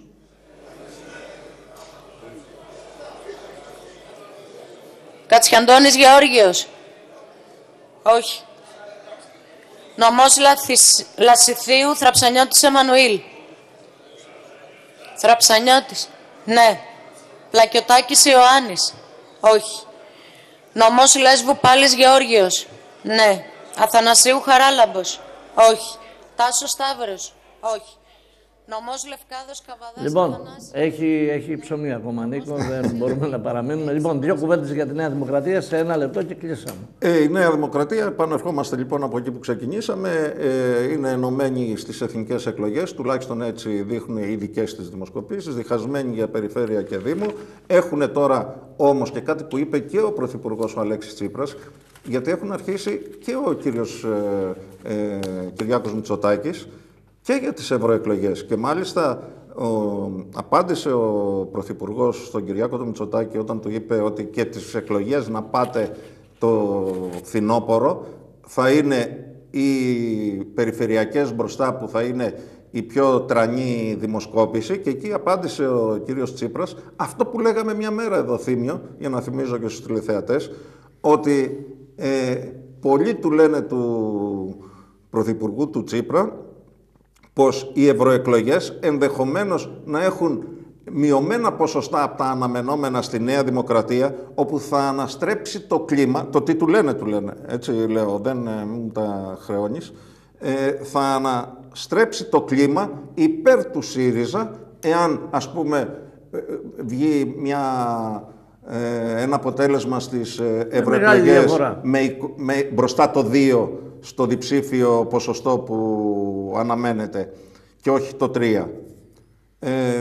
Κατσιαντώνης Γεώργιος. Όχι. Νομός Λαθισ... Λασιθίου Θραψανιώτης Εμμανουήλ. Θραψανιώτης. Ναι. Πλακιωτάκης Ιωάννης. Όχι. Νομός Λέσβου Πάλης Γεώργιος. Ναι. Αθανασίου Χαράλαμπος. Όχι. Τάσος Σταύρος. Όχι. Νομός Λευκάδος Καβαδάς. Λοιπόν, Αθανάσης. έχει, έχει ψωμί ακόμα, Νίκο, δεν μπορούμε να παραμείνουμε. Λοιπόν, δύο κουβέντες για τη Νέα Δημοκρατία σε ένα λεπτό και κλείσαμε. Ε, η Νέα Δημοκρατία, επανερχόμαστε λοιπόν από εκεί που ξεκινήσαμε, ε, είναι ενωμένη στις εθνικές εκλογές, τουλάχιστον έτσι δείχνουν οι δικές της δημοσκοπήσεις, διχασμένοι για περιφέρεια και δήμο. Έχουν τώρα όμως και κάτι που είπε και ο Πρωθυπουργός ο Αλέξης Τσίπρας, γιατί έχουν αρχίσει και ο κύριος ε, ε, Κυριάκος Μητσοτάκης και για τις ευρωεκλογές. Και μάλιστα ο, απάντησε ο Πρωθυπουργός στον Κυριάκο του Μητσοτάκη όταν του είπε ότι και τις εκλογές να πάτε το φθινόπωρο θα είναι οι περιφερειακές μπροστά που θα είναι η πιο τρανή δημοσκόπηση, και εκεί απάντησε ο κύριος Τσίπρας αυτό που λέγαμε μια μέρα εδώ, Θήμιο, για να θυμίζω και στους τηλεθεατές, ότι ε, πολλοί του λένε του Πρωθυπουργού του Τσίπρα πως οι ευρωεκλογές ενδεχομένως να έχουν μειωμένα ποσοστά από τα αναμενόμενα στη Νέα Δημοκρατία, όπου θα αναστρέψει το κλίμα, το τι του λένε, του λένε, έτσι λέω, δεν μου τα χρεώνεις, ε, θα αναστρέψει το κλίμα υπέρ του ΣΥΡΙΖΑ, εάν ας πούμε βγει μια, ε, ένα αποτέλεσμα στις ευρωεκλογές με, με, μπροστά το δύο στο διψήφιο ποσοστό που αναμένεται και όχι το τρία. Ε,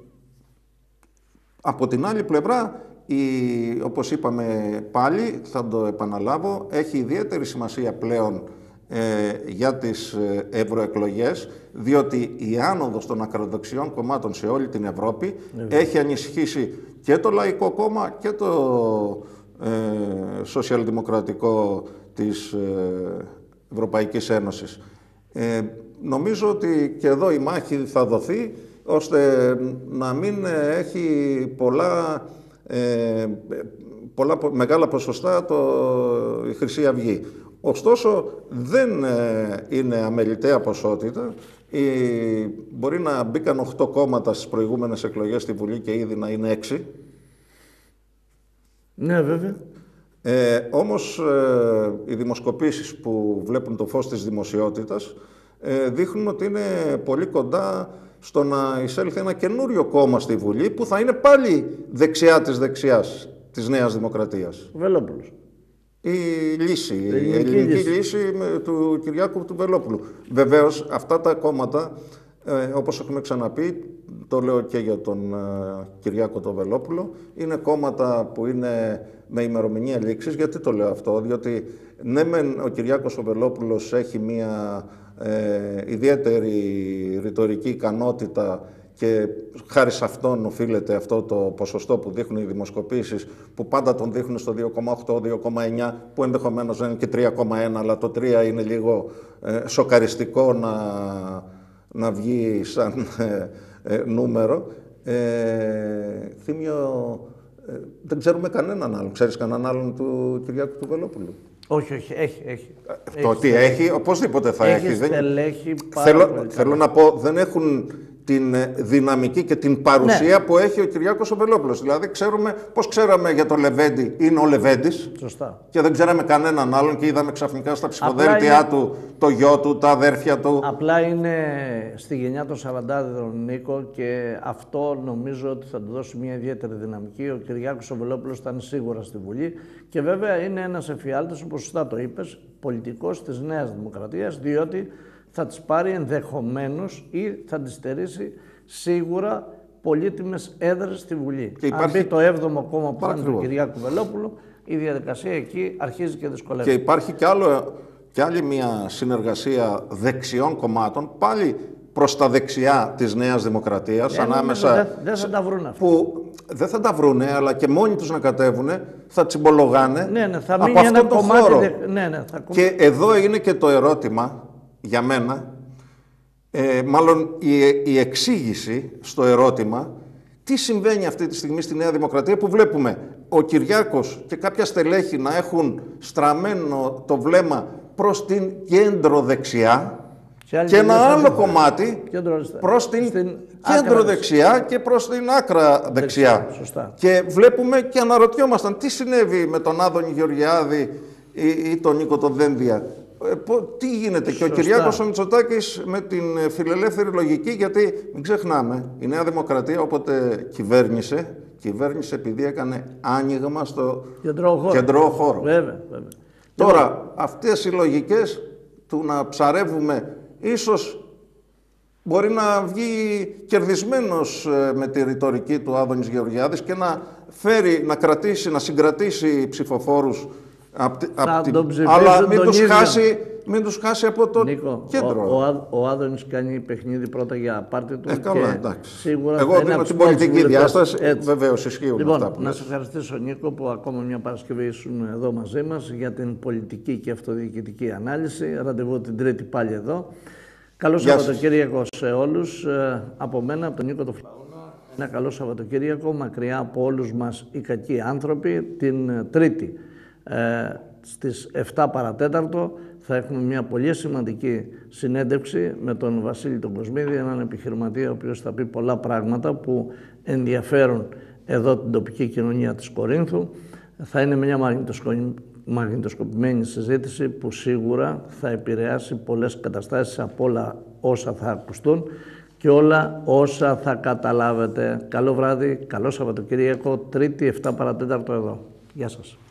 από την άλλη πλευρά, η, όπως είπαμε πάλι, θα το επαναλάβω, έχει ιδιαίτερη σημασία πλέον ε, για τις ευρωεκλογές, διότι η άνοδος των ακροδεξιών κομμάτων σε όλη την Ευρώπη ναι, έχει ανησυχήσει και το Λαϊκό Κόμμα και το ε, Σοσιαλδημοκρατικό της ε, Ευρωπαϊκής Ένωσης. Ε, νομίζω ότι και εδώ η μάχη θα δοθεί, ώστε να μην έχει πολλά, ε, πολλά μεγάλα ποσοστά το, η Χρυσή Αυγή. Ωστόσο, δεν ε, είναι αμεληταία ποσότητα. Η, μπορεί να μπήκαν οκτώ κόμματα στις προηγούμενες εκλογές στη Βουλή και ήδη να είναι έξι. Ναι, βέβαια. Ε, όμως ε, οι δημοσκοπήσεις που βλέπουν το φως της δημοσιότητας ε, δείχνουν ότι είναι πολύ κοντά στο να εισέλθει ένα καινούριο κόμμα στη Βουλή που θα είναι πάλι δεξιά της δεξιάς της Νέας Δημοκρατίας. Βελόπουλος. Η λύση, η ελληνική, ελληνική λύση, λύση με, του Κυριάκου του Βελόπουλου. Βεβαίως αυτά τα κόμματα, ε, όπως έχουμε ξαναπεί, το λέω και για τον ε, Κυριάκο τον Βελόπουλο, είναι κόμματα που είναι με ημερομηνία λήξης. Γιατί το λέω αυτό? Διότι ναι μεν ο Κυριάκος ο Βελόπουλος έχει μία ε, ιδιαίτερη ρητορική ικανότητα και χάρη σε αυτόν οφείλεται αυτό το ποσοστό που δείχνουν οι δημοσκοπήσεις, που πάντα τον δείχνουν στο δύο κόμμα οκτώ, δύο κόμμα εννιά, που ενδεχομένως είναι και τρία κόμμα ένα, αλλά το τρία είναι λίγο ε, σοκαριστικό να, να βγει σαν ε, ε, νούμερο. Ε, Θήμιο, ε, δεν ξέρουμε κανέναν άλλον. Ξέρεις κανέναν άλλον του Κυριάκου του Βελόπουλου? Όχι, όχι, έχει, έχει. Το ότι έχει, οπωσδήποτε θα έχει. Έχει στελέχη πάρα θέλω, πολύ θέλω να πω, δεν έχουν την δυναμική και την παρουσία ναι. που έχει ο Κυριάκος ο Βελόπουλος. Δηλαδή, ξέρουμε πώς ξέραμε για το Λεβέντη, είναι ο Λεβέντης. Σωστά. Και δεν ξέραμε κανέναν άλλον και είδαμε ξαφνικά στα ψηφοδέλτια είναι... του το γιο του, τα αδέρφια του. Απλά είναι στη γενιά των σαραντάδων, Νίκο, και αυτό νομίζω ότι θα του δώσει μια ιδιαίτερη δυναμική. Ο Κυριάκος ο Βελόπουλος ήταν σίγουρα στη Βουλή και βέβαια είναι ένας εφιάλτης, όπως σωστά το είπες, πολιτικός της Νέας Δημοκρατίας, διότι θα τις πάρει ενδεχομένως ή θα τις στερήσει σίγουρα πολύτιμες έδρες στη Βουλή. Και υπάρχει... Αν μπει το έβδομο κόμμα που είναι του Κυριάκου Βελόπουλου, η διαδικασία εκεί αρχίζει και δυσκολεύεται. Και υπάρχει κι, άλλο, κι άλλη μια συνεργασία δεξιών κομμάτων, πάλι προς τα δεξιά της Νέας Δημοκρατίας, ε, ανάμεσα... Δεν δε θα τα βρουν αυτά. Που δεν θα τα βρούνε, αλλά και μόνοι τους να κατέβουνε, θα τσιμπολογάνε ναι, ναι, θα από αυτόν τον χώρο. Δε... Ναι, ναι, θα... Και εδώ είναι και το ερώτημα, για μένα, ε, μάλλον η, η εξήγηση στο ερώτημα, τι συμβαίνει αυτή τη στιγμή στη Νέα Δημοκρατία που βλέπουμε ο Κυριάκος και κάποια στελέχη να έχουν στραμμένο το βλέμμα προς την κέντρο δεξιά και, και ένα άλλο κομμάτι προς την στην κέντρο δεξιά και προς την άκρα δεξιά. δεξιά. Και βλέπουμε και αναρωτιόμασταν τι συνέβη με τον Άδωνη Γεωργιάδη ή, ή τον Νίκο τον Δένδια. Τι γίνεται. Σωστά. Και ο Κυριάκος ο Μητσοτάκης με την φιλελεύθερη λογική, γιατί μην ξεχνάμε, η Νέα Δημοκρατία όποτε κυβέρνησε, κυβέρνησε επειδή έκανε άνοιγμα στο κεντρό χώρο. Βέβαια, βέβαια. Τώρα, αυτές οι λογικές του να ψαρεύουμε, ίσως μπορεί να βγει κερδισμένος με τη ρητορική του Άδωνης Γεωργιάδης και να φέρει, να κρατήσει, να συγκρατήσει ψηφοφόρους. Απ, απ την... Αλλά μην τους, χάσει, μην τους χάσει από το Νίκο, κέντρο. Ο, ο, ο Άδωνης κάνει παιχνίδι πρώτα για πάρτι του. Ε, καλά, και εντάξει. Σίγουρα εγώ δίνω την πολιτική διάσταση. Βεβαίως ισχύουν λοιπόν, αυτά που να λες. σε ευχαριστήσω, Νίκο, που ακόμα μια Παρασκευή ήσουν εδώ μαζί μας για την πολιτική και αυτοδιοικητική ανάλυση. Ραντεβού την Τρίτη πάλι εδώ. Καλό Σαββατοκύριακο σε όλους. Από μένα, από τον Νίκο το Φλαούνα, ένα καλό Σαββατοκύριακο μακριά από όλους μας οι κακοί άνθρωποι. Την Τρίτη. Ε, στις επτά παρατέταρτο θα έχουμε μια πολύ σημαντική συνέντευξη με τον Βασίλη τον Κοσμίδη, έναν επιχειρηματία ο οποίος θα πει πολλά πράγματα που ενδιαφέρουν εδώ την τοπική κοινωνία της Κορίνθου. Θα είναι μια μαγνητοσκοπημένη συζήτηση που σίγουρα θα επηρεάσει πολλές καταστάσεις από όλα όσα θα ακουστούν και όλα όσα θα καταλάβετε. Καλό βράδυ, καλό Σαββατοκύριακο, Τρίτη επτά παρατέταρτο εδώ. Γεια σας.